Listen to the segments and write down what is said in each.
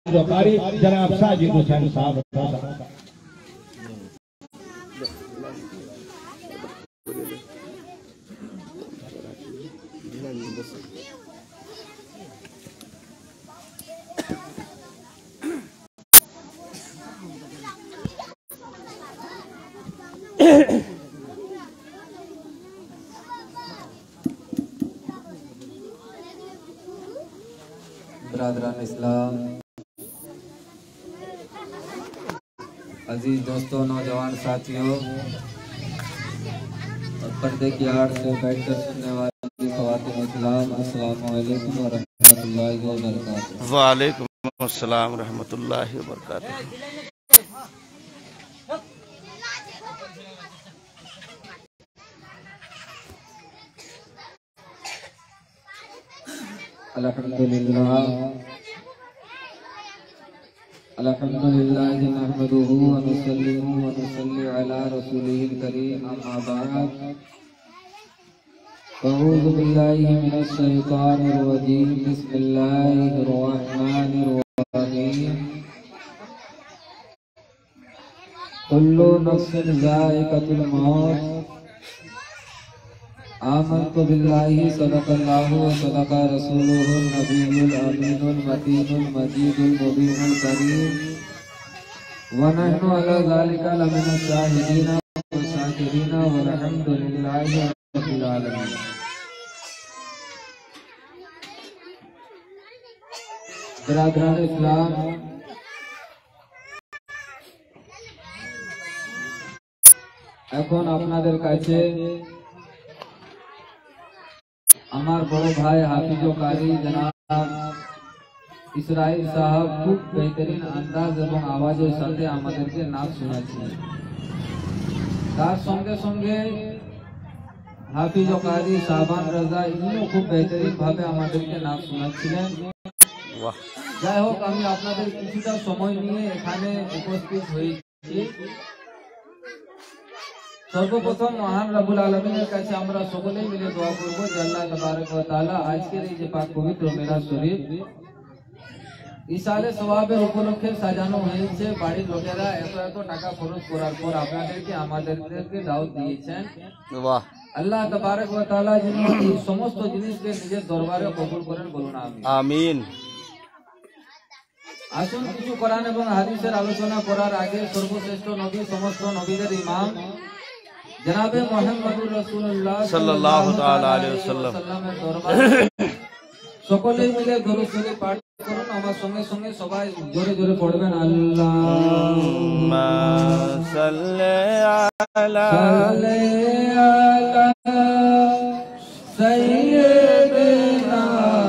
जो कारी जनाब साजिद हुसैन साहब बिरादरान इस्लाम, अजीज दोस्तों, नौजवान साथियों और पर्दे की आड़ से बैठकर सुनने वाली ख़वातीन इस्लाम, अस्सलामु अलैकुम व रहमतुल्लाहि व बरकातुहू। वालेकुम अस्सलाम रहमतुल्लाहि व बरकातुहू। अल्हम्दुलिल्लाह अल्हम्दुलिल्लाह नहमदुहु व नुसल्लिमु व नुसल्ली अला रसूलिहिल करीम, अम्मा बअद। अऊज़ु बिल्लाहि मिनश शैतानिर रजीम, बिस्मिल्लाहिर रहमानिर रहीम। कुल्लु नफ्सिन ज़ाइक़तुल मौत, आमन्तु बिल्लाहि सदक़ल्लाहु व सदक़ रसूलुहुन नबियुल अमीनुल मतीनुल मजीदुल मुबीनुल करीम व नहनु अला ज़ालिका लमिनश शाहिदीन व शाकिरीन वल्हम्दुलिल्लाहि रब्बिल आलमीन। बिरादरान इस्लाम, এখন আপনাদের কাছে আমার বড় ভাই হাফিজ ও কারি জনাব ইসরাইল সাহেব খুব বেহতরিন আন্দাজ এবং আওয়াজের সাথে আমাদেরকে নাচ শোনাচ্ছেন। তার সঙ্গে সঙ্গে হাফিজ ও কারি শাবান রাজা ইনিও খুব বেহতরিন ভাবে আমাদেরকে নাচ শোনাচ্ছিলেন। যাই হোক, আমি আপনাদের কিছুটা সময় নিয়ে এখানে উপস্থিত হয়েছি। সর্বপ্রথম মহান রব্বুল আলামিনের কাছে আমরা সকলেই মিলে দোয়া করব যে আল্লাহ তাবারক ওয়া তাআলা আজকের এই যে পাক পবিত্র মিলাদ শরীফ ইসালে সওয়াবের উপলক্ষে সাজানো হয়েছে। বাড়ির লোকেরা এত এত টাকা খরচ করার পর আপনাদেরকে আমাদেরকে দাওয়াত দিয়েছেন। বাহ, আল্লাহ তাবারক ওয়া তাআলা যেন এই সমস্ত জিনিসকে নিজের দরবারে কবুল করেন, বলুন আমিন। আমিন। আসুন কিছু কোরআন এবং হাদিসের আলোচনা করার আগে সর্বশ্রেষ্ঠ নবী, সমস্ত নবীদের ইমাম जनाबे मुहम्मदुर रसूलुल्लाह सल्लल्लाहु ताला अलैहि वसल्लम दरबारे সকলে মিলে দরুদ শরীফ পাঠ করুন। আমার সঙ্গে সঙ্গে সবাই জোরে জোরে পড়বেন, আল্লাহুম্মা সাল্লি আলা সাইয়্যিদিনা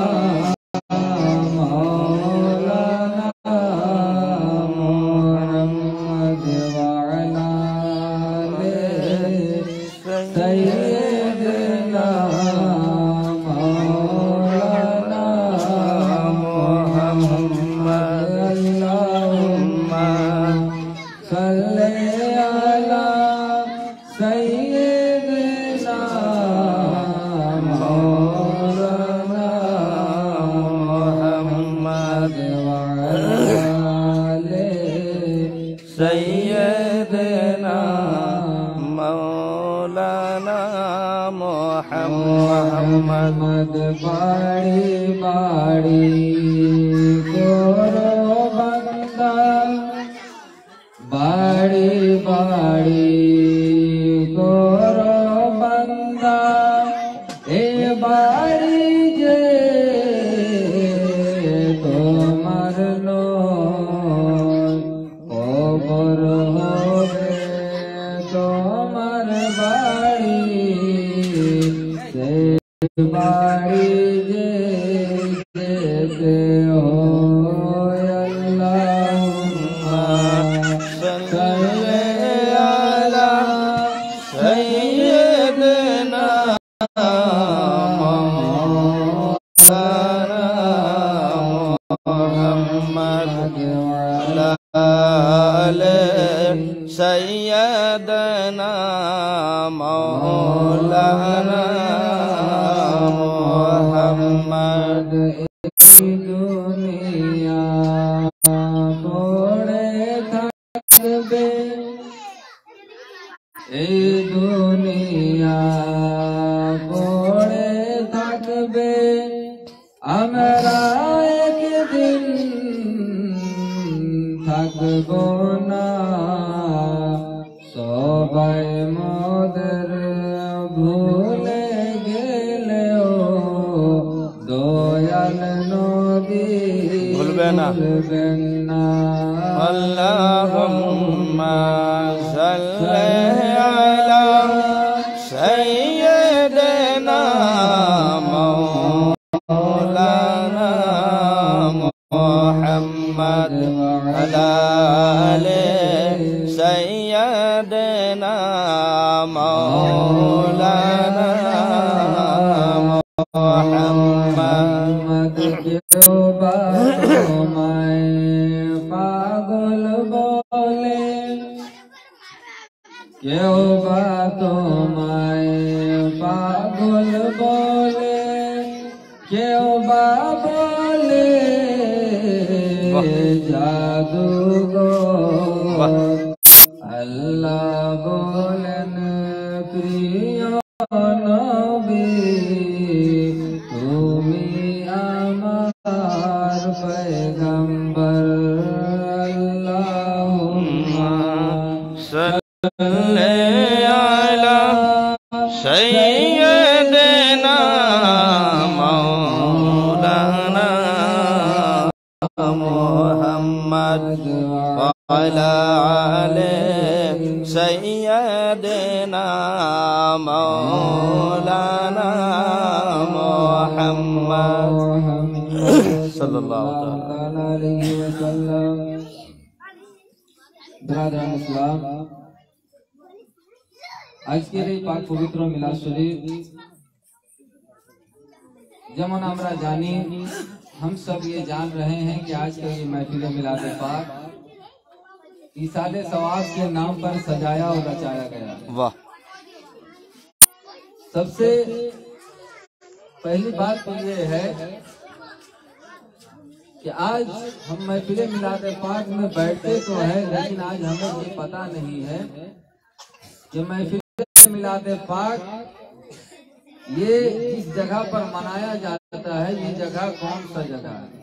মাওলানা মুহাম্মদ ওয়া আলা सैयदना मौलाना मुहम्मद, अल्लाहुम्मा सल्ली अला सैयदना मौलाना मुहम्मद व आले सैयदना मौलाना मोहम्मद। बाड़ी बाड़ी गोरो बंदा, बाड़ी बाड़ी गोरो बंदा, ए बाड़ी जे তোমার লো কবর হবে তোমার বাড়ি, बाड़ी जे देते हो अल्लाहुम्मा सल्ली अला सय्यिदना मौलाना मुहम्मद व अला आले सय्यिदना मौलाना दुनिया থাকবো না সবাই মোদের ভুলে গেলেও দয়াল নবী ভুলবেন না। আল্লাহুম্মা সাল্লি আলা সাইয়্যিদিনা মাওলানা মুহাম্মদ আলা আলি সাইয়্যিদিনা মাওলানা মুহাম্মদ। কেউ বা তোমায় পাগল বলে, কেউ বা তোমায় পাগল বলে, কেউ বা বলে জাদুঘর। আল্লাহ বলেন প্রিয় নবী তুমি আমার পয়গম্বর। আল্লাহুম্মা সাল্লি আলা সাইয়্যিদিনা মাওলানা মুহাম্মদ ওয়া আলা আলি সাইয়্যিদিনা মাওলানা মুহাম্মদ সাল্লাল্লাহু अलैहि वसल्लम। ब्रादरान इस्लाम, আজকের এই পাক পবিত্র মিলাদ শরীফ যেমন আমরা জানি, हम सब ये जान रहे हैं कि आज का ये महफिल मिलाद पाक ईसाले सवाब के नाम पर सजाया और रचाया गया। वाह। सबसे पहली बात तो ये है कि आज हम महफिल मिलाद पाक में बैठते तो है, लेकिन आज हमें ये पता नहीं है कि महफिल मिलाद पाक ये इस जगह पर मनाया जाता है, ये जगह कौन सा जगह है,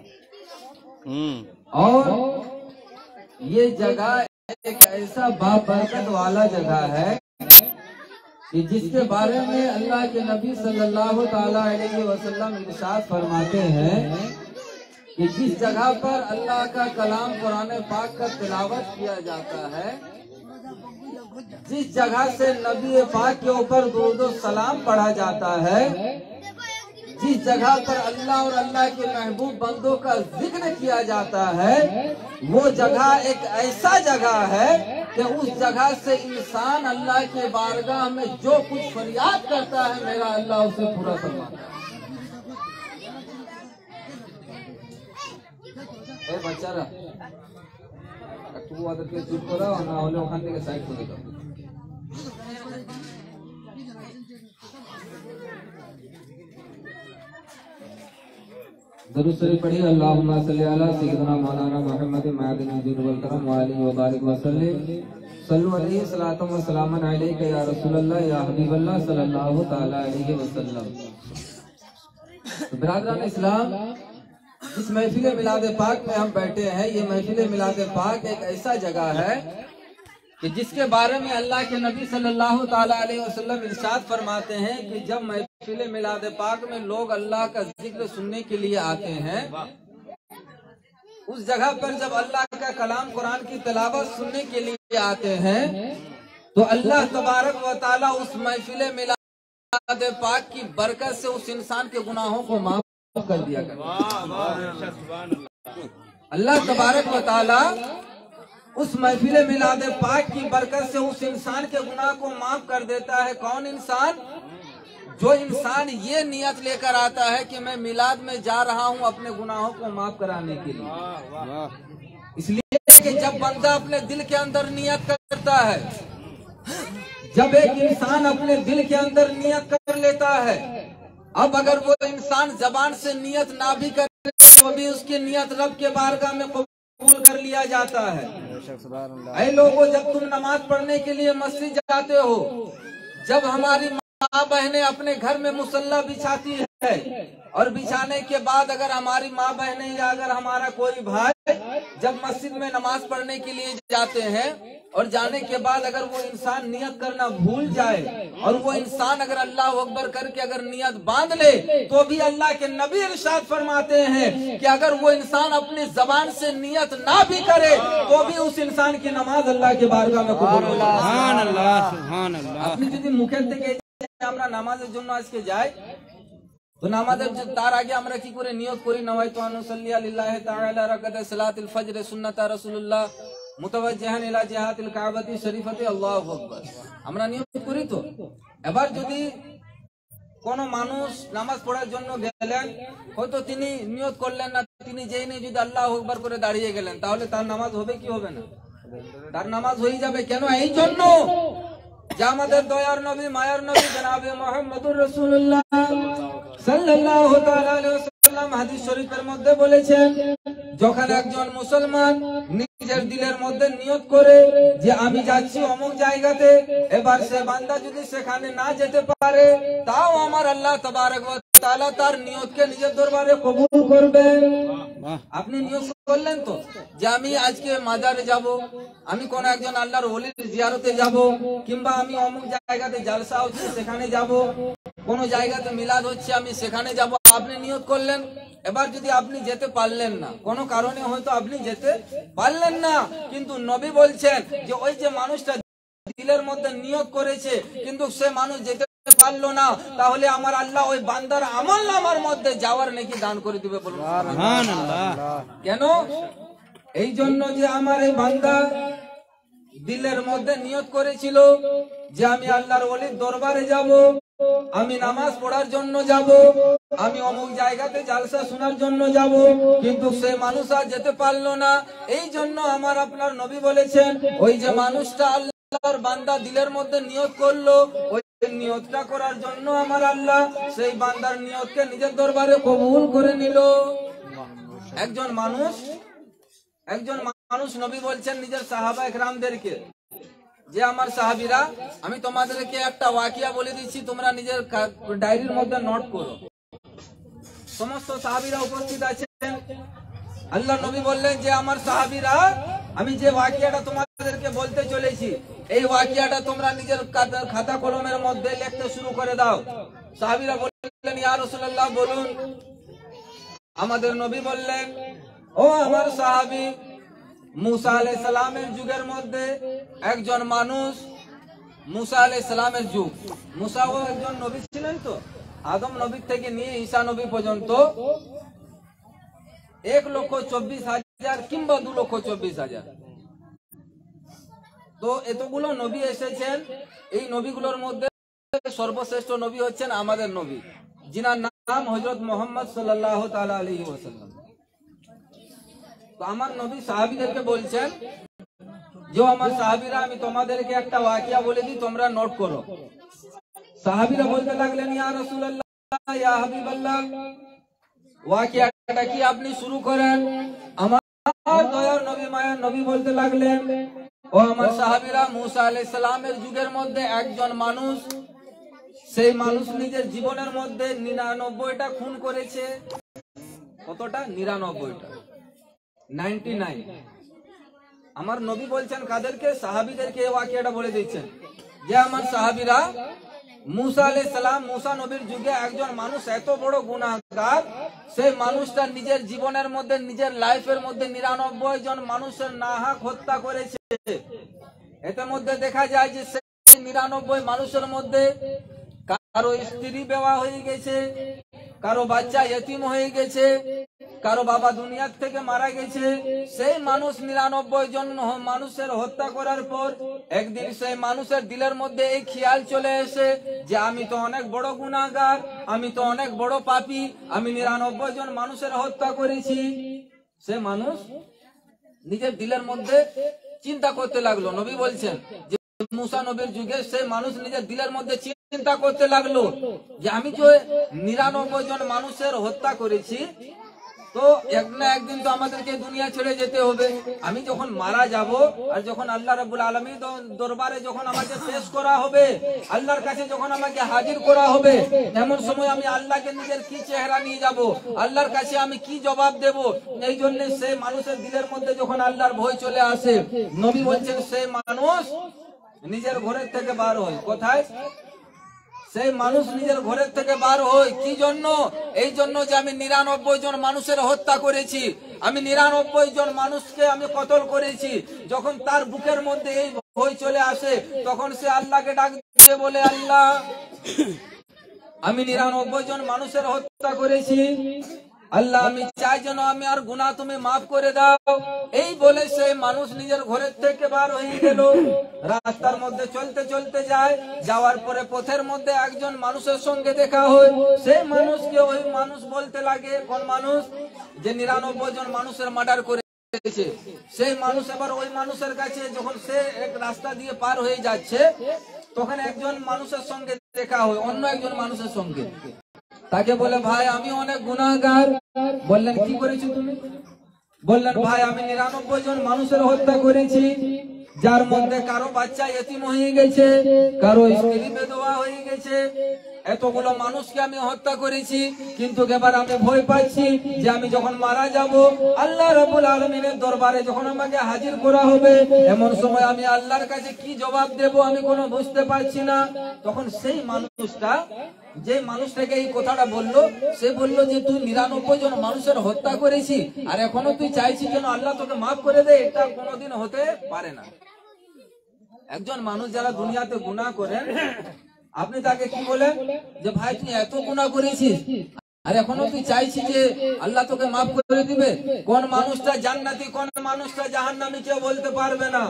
और ये जगह एक ऐसा बाबरकत वाला जगह है कि जिसके बारे में अल्लाह के नबी सल्लल्लाहु ताला अलैहि वसल्लम इरशाद फरमाते हैं कि जिस जगह पर अल्लाह का कलाम कुरान पाक का तिलावत किया जाता है, जिस जगह से नबी पाक के ऊपर दुरूद और सलाम पढ़ा जाता है, जिस जगह पर अल्लाह और अल्लाह के महबूब बंदों का जिक्र किया जाता है, वो जगह एक ऐसा जगह है कि उस जगह से इंसान अल्लाह के बारगाह में जो कुछ फरियाद करता है, मेरा अल्लाह उसे पूरा करवाता है। বাচ্চারা একটু ওদেরকে চুপ করাও, না হলে ওখান থেকে সাইড করে দাও। दरूद शरीफ पढ़िए। अल्लाहुम्मा सल्ली अला सय्यिदिना मौलाना मुहम्मद मादिन दीन वल करम व आलिहि व बारिक व सल्लिम। सल्लु अलैहि सलातु व सलामन अलैका या रसूलल्लाह या हबीबल्लाह सल्लल्लाहु तआला अलैहि वसल्लम। बिरादरान इस्लाम, इस महफिल मिलाद पाक में हम बैठे हैं। ये महफिल मिलाद पाक एक ऐसा जगह है कि जिसके बारे में अल्लाह के नबी सल्लल्लाहु ताला अलैहि वसल्लम इरशाद फरमाते हैं कि जब महफिल मिलाद पाक में लोग अल्लाह का जिक्र सुनने के लिए आते हैं, उस जगह पर जब अल्लाह का कलाम कुरान की तिलावत सुनने के लिए आते हैं, तो अल्लाह तबारक व ताला उस महफिल मिलाद पाक की बरकत से उस इंसान के गुनाहों को माफ कर दिया करता है। अल्लाह तबारक व ताला उस महफिल मिलाद पाक की बरकत से उस इंसान के गुनाह को माफ कर देता है। कौन इंसान? जो इंसान ये नियत लेकर आता है कि मैं मिलाद में जा रहा हूँ अपने गुनाहों को माफ कराने के लिए। इसलिए कि जब बंदा अपने दिल के अंदर नियत करता है, जब एक इंसान अपने दिल के अंदर नियत कर लेता है, अब अगर वो इंसान जबान से नियत ना भी करे तो भी उसकी नियत रब के बारगाह में कबूल कर लिया जाता है। ऐ लोगों, जब तुम नमाज पढ़ने के लिए मस्जिद जाते हो, जब हमारी माँ बहनें अपने घर में मुसल्ला बिछाती है, है। और बिछाने के बाद अगर हमारी माँ बहनें या अगर हमारा कोई भाई जब मस्जिद में नमाज पढ़ने के लिए जाते हैं और जाने के बाद अगर वो इंसान नियत करना भूल जाए और वो इंसान अगर अल्लाह अकबर करके अगर नियत बांध ले तो भी अल्लाह के नबी इरशाद फरमाते हैं कि अगर वो इंसान अपनी जबान से नियत ना भी करे तो भी उस इंसान की नमाज अल्लाह के बारगाह में कबूल हो जाए। আপনি যদি মুখের থেকে আমরা নামাজের জন্য আজকে যাই তো নামাজের তার আগে আমরা কি করে নিয়ত করি নওয়াইতু আন উসাল্লি লিল্লাহি তাআলা রাকাতাস সালাতিল ফজর সুন্নাতা রাসূলুল্লাহ মুতাওয়াজ্জিহান ইলা জিহাতিল কাবাতি শরীফাতি আল্লাহু আকবার আমরা নিয়ত করি। তো এবার যদি কোন মানুষ নামাজ পড়ার জন্য গেলেন হয়তো তিনি নিয়ত করলেন না, তিনি যেই নেই যদি আল্লাহু আকবার করে দাঁড়িয়ে গেলেন তাহলে তার নামাজ হবে কি হবে না? তার নামাজ হয়ে যাবে। কেন? এই জন্য যে আমাদের দয়ার নবী মায়ার নবী জনাবে মুহাম্মদুর রাসূলুল্লাহ সাল্লাল্লাহু তাআলা আলাইহি ওয়াসাল্লাম হাদিস শরীফের মধ্যে বলেছেন যখন একজন মুসলমান নিজের দিলের মধ্যে নিয়ত করে যে আমি যাচ্ছি অমুক জায়গাতে, এবার সে বান্দা যদি সেখানে না যেতে পারে তাও আমার আল্লাহ তাবারক ওয়া তাআলা তার নিয়তকে নিজের দরবারে কবুল করবেন। আপনি নিয়ত করলেন তো যে আমি আজকে মাজারে যাব, আমি কোন একজন আল্লাহর ওলির জিয়ারতে যাব, কিংবা আমি অমুক জায়গাতে জালসা হচ্ছে সেখানে যাব, কোন জায়গাতে মিলাদ হচ্ছে আমি সেখানে যাব, আপনি নিয়ত করলেন। এবার যদি আপনি যেতে পারলেন না, কোনো কারণে হয়তো আপনি যেতে পারলেন না, কিন্তু নবী বলছেন যে ওই যে মানুষটা দিলের মধ্যে নিয়ত করেছে কিন্তু সে মানুষ যেতে পারলো না, তাহলে আমার আল্লাহ ওই বান্দার আমলনামার মধ্যে যাওয়ার নেকি দান করে দিবে। বলুন সুবহানাল্লাহ। কেন? এই জন্য যে আমার এই বান্দা দিলের মধ্যে নিয়ত করেছিল যে আমি আল্লাহর ওলির দরবারে যাব, আমি নামাজ পড়ার জন্য যাব, আমি অমুক জায়গাতে জালসা শোনার জন্য যাব, কিন্তু সে মানুষ আর যেতে পারলো না। এই জন্য আমার আপনার নবী বলেছেন ওই যে মানুষটা আল্লাহর বান্দা দিলের মধ্যে নিয়ত করলো, ওই নিয়তটা করার জন্য আমার আল্লাহ সেই বান্দার নিয়তকে নিজের দরবারে কবুল করে নিল। একজন মানুষ নবী বলছেন নিজের সাহাবা একরামদেরকে যে আমার সাহাবীরা আমি তোমাদেরকে একটা ওয়াকিয়া বলে দিচ্ছি, তোমরা নিজের ডায়েরির মধ্যে নোট করো। সমস্ত সাহাবীরা উপস্থিত আছেন। আল্লাহ নবী বললেন যে আমার সাহাবীরা আমি যে ওয়াকিয়াটা তোমাদেরকে বলতে চলেছি এই ওয়াকিয়াটা তোমরা নিজের খাতা কলমের মধ্যে লিখতে শুরু করে দাও। সাহাবীরা বললেন ইয়া রাসূলুল্লাহ বলুন। আমাদের নবী বললেন ও আমার সাহাবী, মুসা আলাইহিস সালামের যুগের মধ্যে একজন মানুষ, মুসা আলাইহিস সালামের যুগ, মুসাও একজন নবী ছিলেন। তো আদম নবী থেকে নিয়ে ঈসা নবী পর্যন্ত 1,24,000 কিংবা 2,24,000 তো এতগুলো নবী এসেছেন। এই নবীগুলোর মধ্যে সর্বশ্রেষ্ঠ নবী হচ্ছেন আমাদের নবী, যিনার নাম হযরত মুহাম্মদ সাল্লাল্লাহু তাআলা আলাইহি ওয়াসাল্লাম। তো আমার নবী সাহাবীদেরকে বলছেন যে আমার সাহাবীরা আমি তোমাদেরকে একটা ওয়াকিয়া বলে দিই, তোমরা নোট করো। সাহাবীরা বলতে লাগলেন ইয়া রাসূলুল্লাহ ইয়া হাবিবাল্লাহ, ওয়াকিয়াটা কি আপনি শুরু করেন। আমার দয়ার নবী মায়ার নবী বলতে লাগলেন ও আমার সাহাবীরা, মুসা আলাইহিস সালামের যুগের মধ্যে একজন মানুষ, সেই মানুষ নিজের জীবনের মধ্যে 99টা খুন করেছে। কতটা? 99টা, 99। আমার নবী বলছেন কাদেরকে? সাহাবীদেরকে এই ওয়াকিয়াটা বলে দিচ্ছেন যে আমার সাহাবীরা মুসা আলাইহিস সালাম, মুসা নবীর যুগে একজন মানুষ এত বড় গুনাহগার, সেই মানুষটা নিজের জীবনের মধ্যে নিজের লাইফের মধ্যে 99 জন মানুষের নাহক হত্যা করেছে। এর মধ্যে দেখা যায় যে সেই 99 মানুষের মধ্যে কারো স্ত্রী বেওয়া হয়ে গেছে, কারো বাচ্চা ইতিম হয়ে গেছে, কারো বাবা দুনিয়া থেকে মারা গেছে। সেই মানুষ 99 জন মানুষের হত্যা করার পর একদিন সেই মানুষের দিলের মধ্যে এই খেয়াল চলে এসে যে আমি তো অনেক বড় গুনাহগার, আমি তো অনেক বড় পাপী, আমি 99 জন মানুষের হত্যা করেছি। সে মানুষ নিজের দিলের মধ্যে চিন্তা করতে লাগলো। নবী বলছেন যে মুসা নবীর যুগে সেই মানুষ নিজের দিলের মধ্যে চিন্তা করতে লাগলো যে আমি যে 99 জন মানুষের হত্যা করেছি, তো এক না একদিন তো আমাদেরকে দুনিয়া ছেড়ে যেতে হবে। আমি যখন মারা যাব আর যখন আল্লাহ রাব্বুল আলামিন দরবারে যখন আমাকে পেশ করা হবে, আল্লাহর কাছে যখন আমাকে হাজির করা হবে, এমন সময় আমি আল্লাহকে নিজের কি চেহারা নিয়ে যাব, আল্লাহর কাছে আমি কি জবাব দেব। এই জন্য সেই মানুষের দিলের মধ্যে যখন আল্লাহর ভয় চলে আসে, নবী বলছেন সেই মানুষ নিজের ঘরের থেকে বার হয়। কোথায়? সেই মানুষ নিজের ঘরের থেকে বার হয়। কি জন্য? এই জন্য যে আমি 99 জন মানুষের হত্যা করেছি, আমি 99 জন মানুষকে আমি কতল করেছি। যখন তার বুকের মধ্যে এই ভয় চলে আসে, তখন সে আল্লাহকে ডাক দিয়ে বলে, আল্লাহ আমি 99 জন মানুষের হত্যা করেছি, আল্লাহ আমি চাই যেন আমি আর গুনাহ তুমি মাফ করে দাও। এই বলে সেই মানুষ নিজের ঘরের থেকে বার হয়ে গেল। রাস্তার মধ্যে চলতে চলতে যায়, যাওয়ার পরে পথের মধ্যে একজন মানুষের সঙ্গে দেখা হয়। সেই মানুষকে ওই মানুষ বলতে লাগে, কোন মানুষ? যে 99 জন মানুষের মার্ডার করেছে। সেই মানুষ এবার ওই মানুষের কাছে যখন সে এক রাস্তা দিয়ে পার হয়ে যাচ্ছে, তখন একজন মানুষের সঙ্গে দেখা হয়, অন্য একজন মানুষের সঙ্গে। তাকে বলে, ভাই আমি অনেক গুনাহগার। বললেন, কি করেছো তুমি? বললেন, ভাই আমি 99 জন মানুষের হত্যা করেছি, যার মধ্যে কারো বাচ্চা এতিম হয়ে গেছে, কারো স্ত্রী বিধবা হয়ে গেছে। এতগুলো মানুষকে আমি হত্যা করেছি, কিন্তু এবার আমি ভয় পাচ্ছি যে আমি যখন মারা যাব, আল্লাহ রাব্বুল আলামিনের দরবারে যখন আমাকে হাজির করা হবে, এমন সময় আমি আল্লাহর কাছে কি জবাব দেব আমি কোনো বুঝতে পারছি না। তখন সেই মানুষটা, যে মানুষটাকে এই কথাটা বললো, সে বললো যে তুই 99 জন মানুষের হত্যা করেছি আর এখনো তুই চাইছিস যেন আল্লাহ তোকে মাফ করে দে, এটা কোনোদিন হতে পারে না। একজন মানুষ যারা দুনিয়াতে গুনাহ করেন, আপনি তাকে কি বলেন? যে ভাই তুই এত গুনাহ করেছিস আর এখনো তুই চাইছিস যে আল্লাহ তোকে মাফ করে দিবে। কোন মানুষটা জান্নাতি, কোন মানুষটা জাহান্নামী কেউ বলতে পারবে না।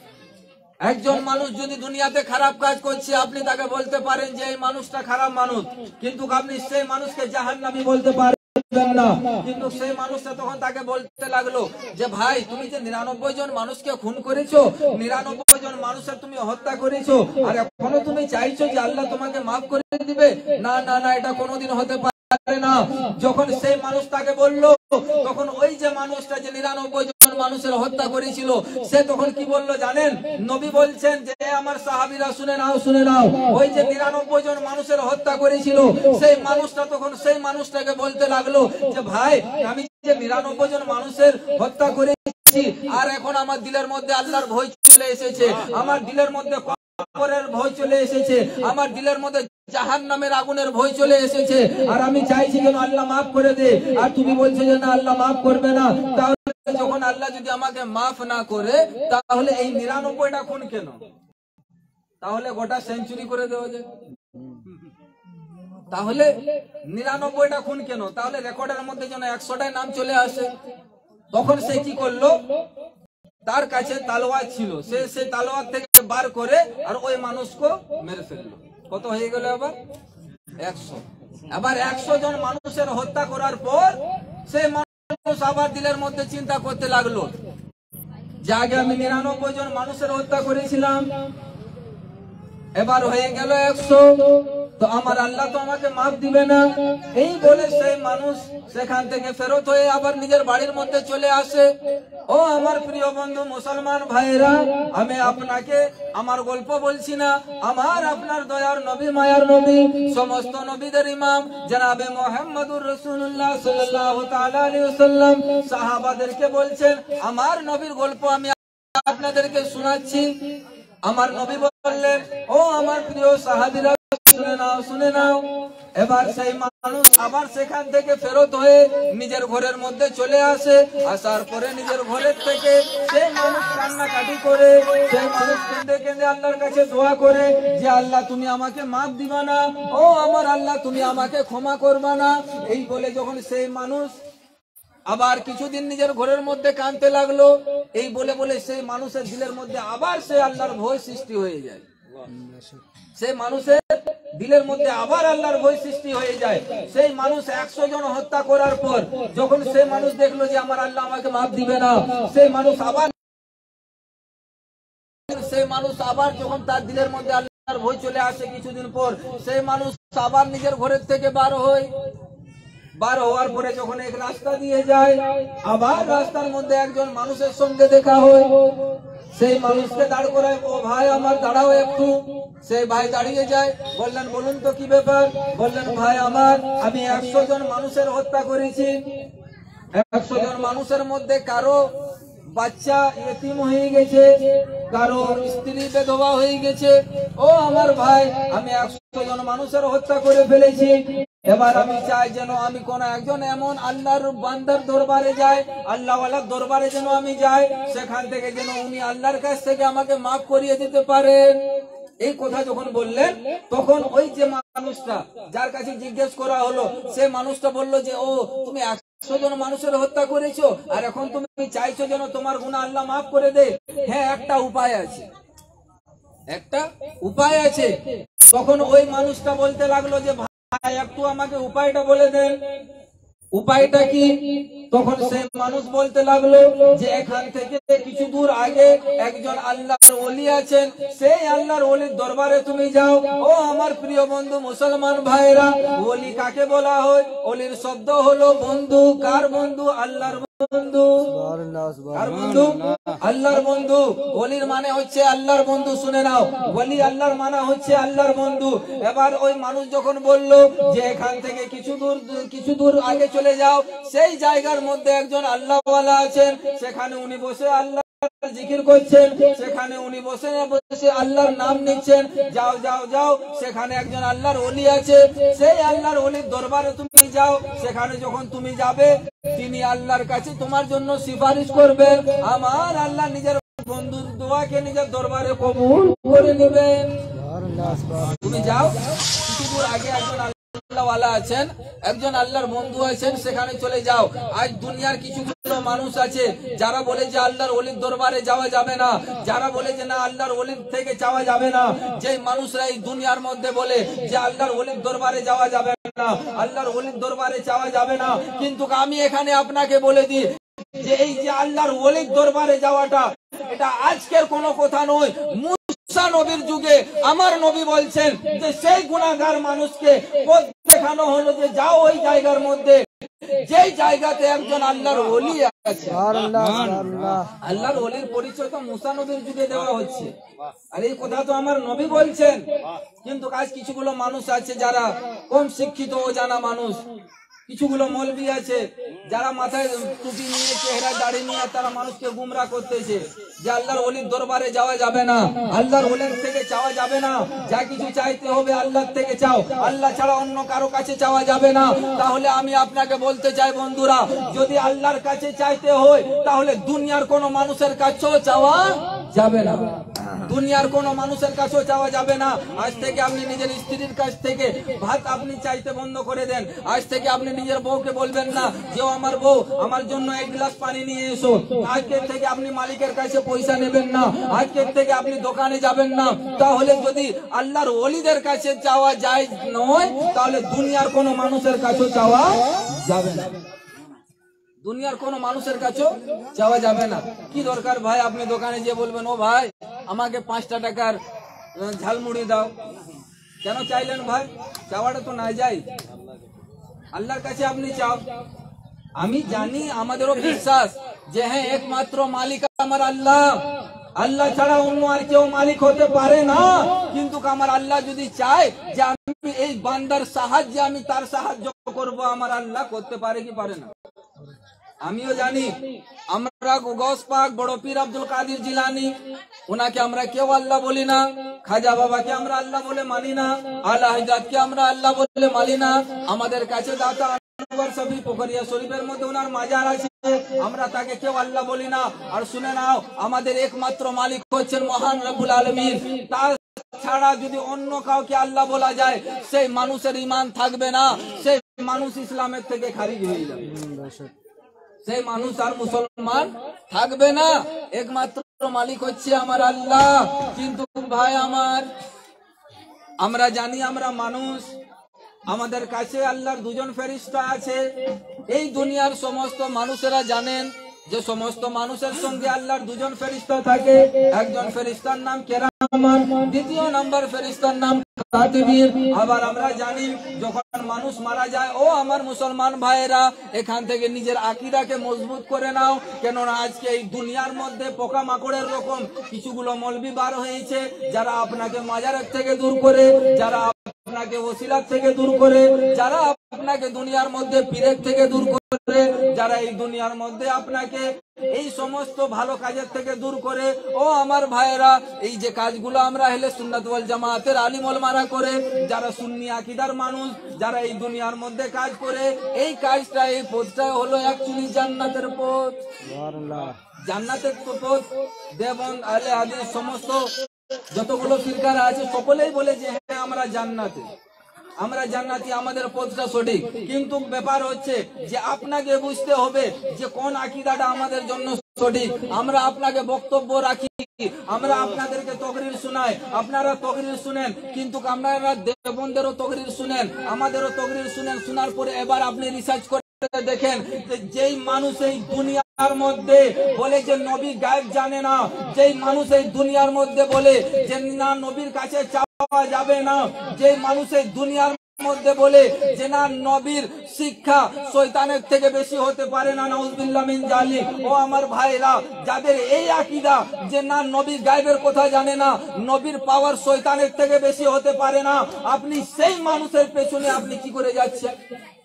একজন মানুষ যদি দুনিয়াতে খারাপ কাজ করছে, আপনি তাকে বলতে পারেন যে এই মানুষটা খারাপ মানুষ, কিন্তু আপনি সেই মানুষকে জাহান্নামী বলতে পারবেন না। কিন্তু সেই মানুষটা তখন তাকে বলতে লাগলো যে ভাই তুমি যে 99 জন মানুষকে খুন করেছো, 99 জন মানুষের তুমি হত্যা করেছো, আর এখনো তুমি চাইছো যে আল্লাহ তোমাকে মাফ করে দিবে। না না না, এটা কোনোদিন হতে পারে না। যখন সেই মানুষ তাকে বললো, তখন ওই যে মানুষটা যে 99 জন মানুষের হত্যা করেছিল, সে তখন কি বললো জানেন? নবী বলছেন যে আমার সাহাবীরা শুনে নাও, শুনে নাও। ওই যে 99 জন মানুষের হত্যা করেছিল, সেই মানুষটা তখন সেই মানুষটাকে বলতে লাগলো যে ভাই আমি যে 99 জন মানুষের হত্যা করেছি, আর এখন আমার দিলের মধ্যে আল্লাহর ভয় চলে এসেছে, আমার দিলের মধ্যে কবরের ভয় চলে এসেছে, আমার দিলের মধ্যে জাহান্নামের আগুনের ভয় চলে এসেছে, আর আমি চাইছি যেন আল্লাহ মাফ করে দে। আর তুমি বলছো যে না আল্লাহ মাফ করবে না। তাহলে যখন আল্লাহ যদি আমাকে মাফ না করে, তাহলে এই 99টা খুন কেন? তাহলে গোটা সেঞ্চুরি করে দেওয়া যায়। তাহলে 99টা খুন কেন? তাহলে রেকর্ডের মধ্যে যেন 100টায় নাম চলে আসে। তখন সে কি করলো? তার কাছে তালোয়ার ছিল, সে সেই তালোয়ার থেকে বার করে আর ওই মানুষকে মেরে ফেললো। কত হয়ে গেল আবার? 100। আবার 100 জন মানুষের হত্যা করার পর সেই মানুষ আবার দিলের মধ্যে চিন্তা করতে লাগলো যে আগে আমি 99 জন মানুষের হত্যা করেছিলাম, এবার হয়ে গেল 100, তো আমার আল্লাহ তো আমাকে মাফ দিবে না। এই বলে সেই মানুষ সেখান থেকে ফেরত হয়ে আবার নিজের বাড়ির মধ্যে চলে আসে। ও আমার প্রিয় বন্ধু মুসলমান ভাইরা, আমি আপনাকে আমার গল্প বলছি না, আমার আপনার দয়ার নবী, মায়ার নবী, সমস্ত নবীদের ইমাম জনাবে মুহাম্মদুর রাসূলুল্লাহ সাল্লাল্লাহু তাআলা আলাইহি ওয়াসাল্লাম সাহাবাদেরকে বলছেন, আমার নবীর গল্প আমি আপনাদেরকে শোনাচ্ছি। আমার নবী বললেন, ও আমার প্রিয় সাহাবীরা শুনে নাও, শুনে নাও। এবার সেই মানুষ আবার সেখান থেকে ফেরত হয়ে নিজের ঘরের মধ্যে চলে আসে। আসার পরে নিজের ঘরের থেকে সেই মানুষ কান্নাকাটি করে, সেই মানুষ কেঁদে কেঁদে আল্লাহর কাছে দোয়া করে যে আল্লাহ তুমি আমাকে মাফ দিবা না, ও আমার আল্লাহ তুমি আমাকে ক্ষমা করবা না। এই বলে যখন সেই মানুষ আবার কিছুদিন নিজের ঘরের মধ্যে কাঁদতে লাগলো, এই বলে বলে সেই মানুষের দিলের মধ্যে আবার সেই আল্লাহর ভয় সৃষ্টি হয়ে যায়। সেই মানুষের দিলের মধ্যে আবার আল্লাহর ভয় সৃষ্টি হয়ে যায়। সেই মানুষ 100 জন হত্যা করার পর যখন সেই মানুষ দেখলো যে আমার আল্লাহ আমাকে মাফ দিবে না, সেই মানুষ আবার যখন তার দিলের মধ্যে আল্লাহর ভয় চলে আসে কিছুদিন পর, সেই মানুষ আবার নিজের ঘরের থেকে বার বার হওয়ার পরে যখন এক রাস্তা দিয়ে যায়, আবার রাস্তার মধ্যে একজন মানুষের সঙ্গে দেখা হয়। সেই মানুষকে দাঁড় করায়, ও ভাই আমার দাঁড়াও একটু। সেই ভাই দাঁড়িয়ে যায়, বললেন বলুন তো কি ব্যাপার? বললেন ভাই আমার, আমি 100 জন মানুষের হত্যা করেছি। 100 জন মানুষের মধ্যে কারো বাচ্চা ইতিম হয়ে গেছে, কারো স্ত্রী বিধবা হয়ে গেছে। ও আমার ভাই, আমি 100 জন মানুষের হত্যা করে ফেলেছি। এবার আমি চাই যেন আমি কোন একজন এমন আল্লাহর বান্দার দরবারে যাই, আল্লাহওয়ালার দরবারে যেন আমি যাই, সেখান থেকে যেন উনি আল্লাহর কাছ থেকে আমাকে মাফ করিয়ে দিতে পারেন। এই কথা যখন বললেন, তখন ওই যে মানুষটা যার কাছে জিজ্ঞেস করা হলো, সে মানুষটা বলল যে ও তুমি 100 জন মানুষের হত্যা করেছো, আর এখন তুমি চাইছো যেন তোমার গুনাহ আল্লাহ মাফ করে দে। হ্যাঁ, একটা উপায় আছে, একটা উপায় আছে। তখন ওই মানুষটা বলতে লাগলো যে ভাই একটু আমাকে উপায়টা বলে দেন। উপায়টা কি? তখন সেই মানুষ বলতে লাগলো যে এখান থেকে কিছু দূর আগে একজন আল্লাহর ওলি আছেন, সেই আল্লাহর ওলির দরবারে তুমি যাও। ও আমার প্রিয় বন্ধু মুসলমান ভাইরা, ওলি কাকে বলা হয়? ওলির শব্দ হলো বন্ধু। কার বন্ধু? আল্লাহর বন্ধু। কার বন্ধু? আল্লাহর বন্ধু। ওলির মানে হচ্ছে আল্লাহর বন্ধু। শুনে নাও, ওলি আল্লাহর মানে হচ্ছে আল্লাহর বন্ধু। এবার ওই মানুষ যখন বলল যে এখান থেকে কিছু দূর আগে চলে যাও, সেই জায়গার মধ্যে একজন আল্লাহওয়ালা আছেন, সেখানে উনি বসে আল্লাহ জিকির করছেন, সেখানে উনি বসে আল্লাহর নাম নিচ্ছেন। যাও যাও যাও, সেখানে একজন আল্লাহর ওলি আছে, সেই আল্লাহর ওলির দরবারে তুমি যাও। সেখানে যখন তুমি যাবে, তিনি আল্লাহর কাছে তোমার জন্য সিফারিশ করবেন। আমার আল্লাহ নিজের বন্ধুর দোয়াকে নিজের দরবারে কবুল করে নেবেন। তুমি যাও, কিছু দূর আগে একজন আল্লাহওয়ালা আছেন, একজন আল্লাহর বন্ধু আছেন, সেখানে চলে যাও। আজ দুনিয়ার কিছুগুলো মানুষ আছে যারা বলে যে আল্লাহর ওলির দরবারে যাওয়া যাবে না, যারা বলে যে না আল্লাহর ওলির থেকে যাওয়া যাবে না। যে মানুষরা এই দুনিয়ার মধ্যে বলে যে আল্লাহর ওলির দরবারে যাওয়া যাবে না, আল্লাহর ওলির দরবারে যাওয়া যাবে না, কিন্তু আমি এখানে আপনাকে বলে দিই যে এই যে আল্লাহর ওলির দরবারে যাওয়াটা, এটা আজকের কোনো কথা নয়। মুসা নবীর যুগে আমার নবী বলছেন যে সেই গুনাহগার মানুষকে পথ দেখানো হলো যে যাও ওই জায়গার মধ্যে, যেই জায়গাতে একজন আল্লাহর ওলি আছে। আল্লাহর ওলির পরিচয় তো মুসা নবীর যুগে দেওয়া হচ্ছে, আর এই কথা তো আমার নবী বলছেন। কিন্তু আজ কিছুগুলো মানুষ আছে যারা কম শিক্ষিত ও জানা মানুষ, কিছুগুলো মৌলবি আছে যারা মাথায় টুপি নিয়ে চেহারা দাড়ি নিয়ে তারা মানুষকে গুমরা করতেছে যে আল্লাহর ওলির দরবারে যাওয়া যাবে না, আল্লাহর ওলির থেকে চাওয়া যাবে না, যা কিছু চাইতে হবে আল্লাহর থেকে চাও, আল্লাহ ছাড়া অন্য কারো কাছে চাওয়া যাবে না। তাহলে আমি আপনাকে বলতে চাই বন্ধুরা, যদি আল্লাহর কাছে চাইতে হয় তাহলে দুনিয়ার কোনো মানুষের কাছেও চাওয়া যাবে না, দুনিয়ার কোনো মানুষের কাছেও চাওয়া যাবে না। আজ থেকে আপনি নিজের স্ত্রীর কাছ থেকে ভাত আপনি চাইতে বন্ধ করে দেন। আজ থেকে আপনি নিজের বউকে বলবেন না যে আমার বউ আমার জন্য 1 গ্লাস পানি নিয়ে এসো। আজকের থেকে আপনি মালিকের কাছে পয়সা নেবেন না, আজকের থেকে আপনি দোকানে যাবেন না। তাহলে যদি আল্লাহর ওলিদের কাছে চাওয়া যায় নয়, তাহলে দুনিয়ার কোনো মানুষের কাছেও চাওয়া যাবে না, দুনিয়ার কোনো মানুষের কাছেও চাওয়া যাবে না। কি দরকার ভাই আপনি দোকানে গিয়ে বলবেন ও ভাই আমাকে 5টা টাকার ঝালমুড়ি দাও, কেন চাইলেন ভাই? চাওয়াটা তো না যাই, আল্লাহর কাছে আপনি চাও। আমি জানি, আমাদেরও বিশ্বাস যে হ্যাঁ একমাত্র মালিক আমার আল্লাহ, আল্লাহ ছাড়া অন্য আর কেউ মালিক হতে পারে না। কিন্তু আমার আল্লাহ যদি চায় যে আমি এই বান্দার সাহায্যে আমি তার সাহায্য করব, আমার আল্লাহ করতে পারে কি পারে না? আমিও জানি আমরা গৌস পাক বড় পীর আব্দুল কাদের জিলানী, ওনাকে আমরা কেউ আল্লাহ বলি না, খাজা বাবাকে আমরা আল্লাহ বলে মানি না, আলা হযরতকে আমরা আল্লাহ বলে মানি না। আমাদের কাছে দাতা আনোয়ার শফি পোখরিয়া শরীফের মধ্যে ওনার মাজার আছে, আমরা তাকে কেউ আল্লাহ বলি না। আর শুনে নাও, আমাদের একমাত্র মালিক হচ্ছেন মহান রব্বুল আলামিন। তার ছাড়া যদি অন্য কাউকে আল্লাহ বলা যায়, সেই মানুষের ঈমান থাকবে না, সেই মানুষ ইসলামের থেকে খারিজ হয়ে যাবে, সেই মানুষ আর মুসলমান থাকবে না। একমাত্র মালিক হচ্ছে আমার আল্লাহ। কিন্তু ভাই আমার, আমরা জানি আমরা মানুষ, আমাদের কাছে আল্লাহর 2জন ফেরেশতা আছে। এই দুনিয়ার সমস্ত মানুষেরা জানেন যে সমস্ত মানুষের সঙ্গে আল্লাহর দুজন ফেরেশতা থাকে, একজন ফেরেশতার নাম কেরামান, দ্বিতীয় নাম্বার ফেরেশতার নাম কাতিবিন। আবার আমরা জানি যখন মানুষ মারা যায়, ও আমার মুসলমান ভাইয়েরা, এখান থেকে নিজের আকীদাকে মজবুত করে নাও, কেননা আজকে এই দুনিয়ার মধ্যে পোকা মাকড়ের রকম কিছুগুলো মলবি বার হয়েছে, যারা আপনাকে মাজারের থেকে দূর করে, যারা আপনাকে ওসিলার থেকে দূর করে, যারা আপনাকে দুনিয়ার মধ্যে পীরের থেকে দূর করে, যারা এই দুনিয়ার মধ্যে আপনাকে এই সমস্ত ভালো কাজের থেকে দূর করে। ও আমার ভাইয়েরা, এই যে কাজগুলো আমরা আহলে সুন্নাত ওয়াল জামাতের আলিম ওলামারা করে, যারা সুন্নি আকীদার মানুষ, যারা এই দুনিয়ার মধ্যে কাজ করে, এই কাজটা, এই পথটা হলো অ্যাকচুয়ালি জান্নাতের পথ। জান্নাতের পথ দেবন আহলে হাদিস সমস্ত যতগুলো ফিরকারা আছে সকলেই বলে যে হ্যাঁ আমরা জান্নাতে, আমরা জান্নাতি, আমাদের পথটা সঠিক। কিন্তু ব্যাপার হচ্ছে যে আপনাকে বুঝতে হবে যে কোন আকীদাটা আমাদের জন্য সঠিক। আমরা আপনাকে বক্তব্য রাখি, আমরা আপনাদেরকে তকরির শোনাই, আপনারা তকরির শুনেন, কিন্তু আপনারা দেবন্দেরও তকরির শুনেন, আমাদেরও তকরির শুনেন। শোনার পরে এবার আপনি রিসার্চ করে দেখেন যেই মানুষ এই দুনিয়ার মধ্যে বলে যে নবী গায়েব জানে না, যেই মানুষ এই দুনিয়ার মধ্যে বলে যে না নবীর কাছে চাওয়া যাবে না, যেই মানুষ এই দুনিয়ার মধ্যে বলে যে না নবীর শিক্ষা শয়তানের থেকে বেশি হতে পারে না, নাউজুবিল্লাহ মিন জালিক। ও আমার ভাইরা, যাদের এই আকীদা যে না নবী গায়েবের কথা জানে না, নবীর পাওয়ার শয়তানের থেকে বেশি হতে পারে না, আপনি সেই মানুষের পেছনে আপনি কি করে যাচ্ছেন?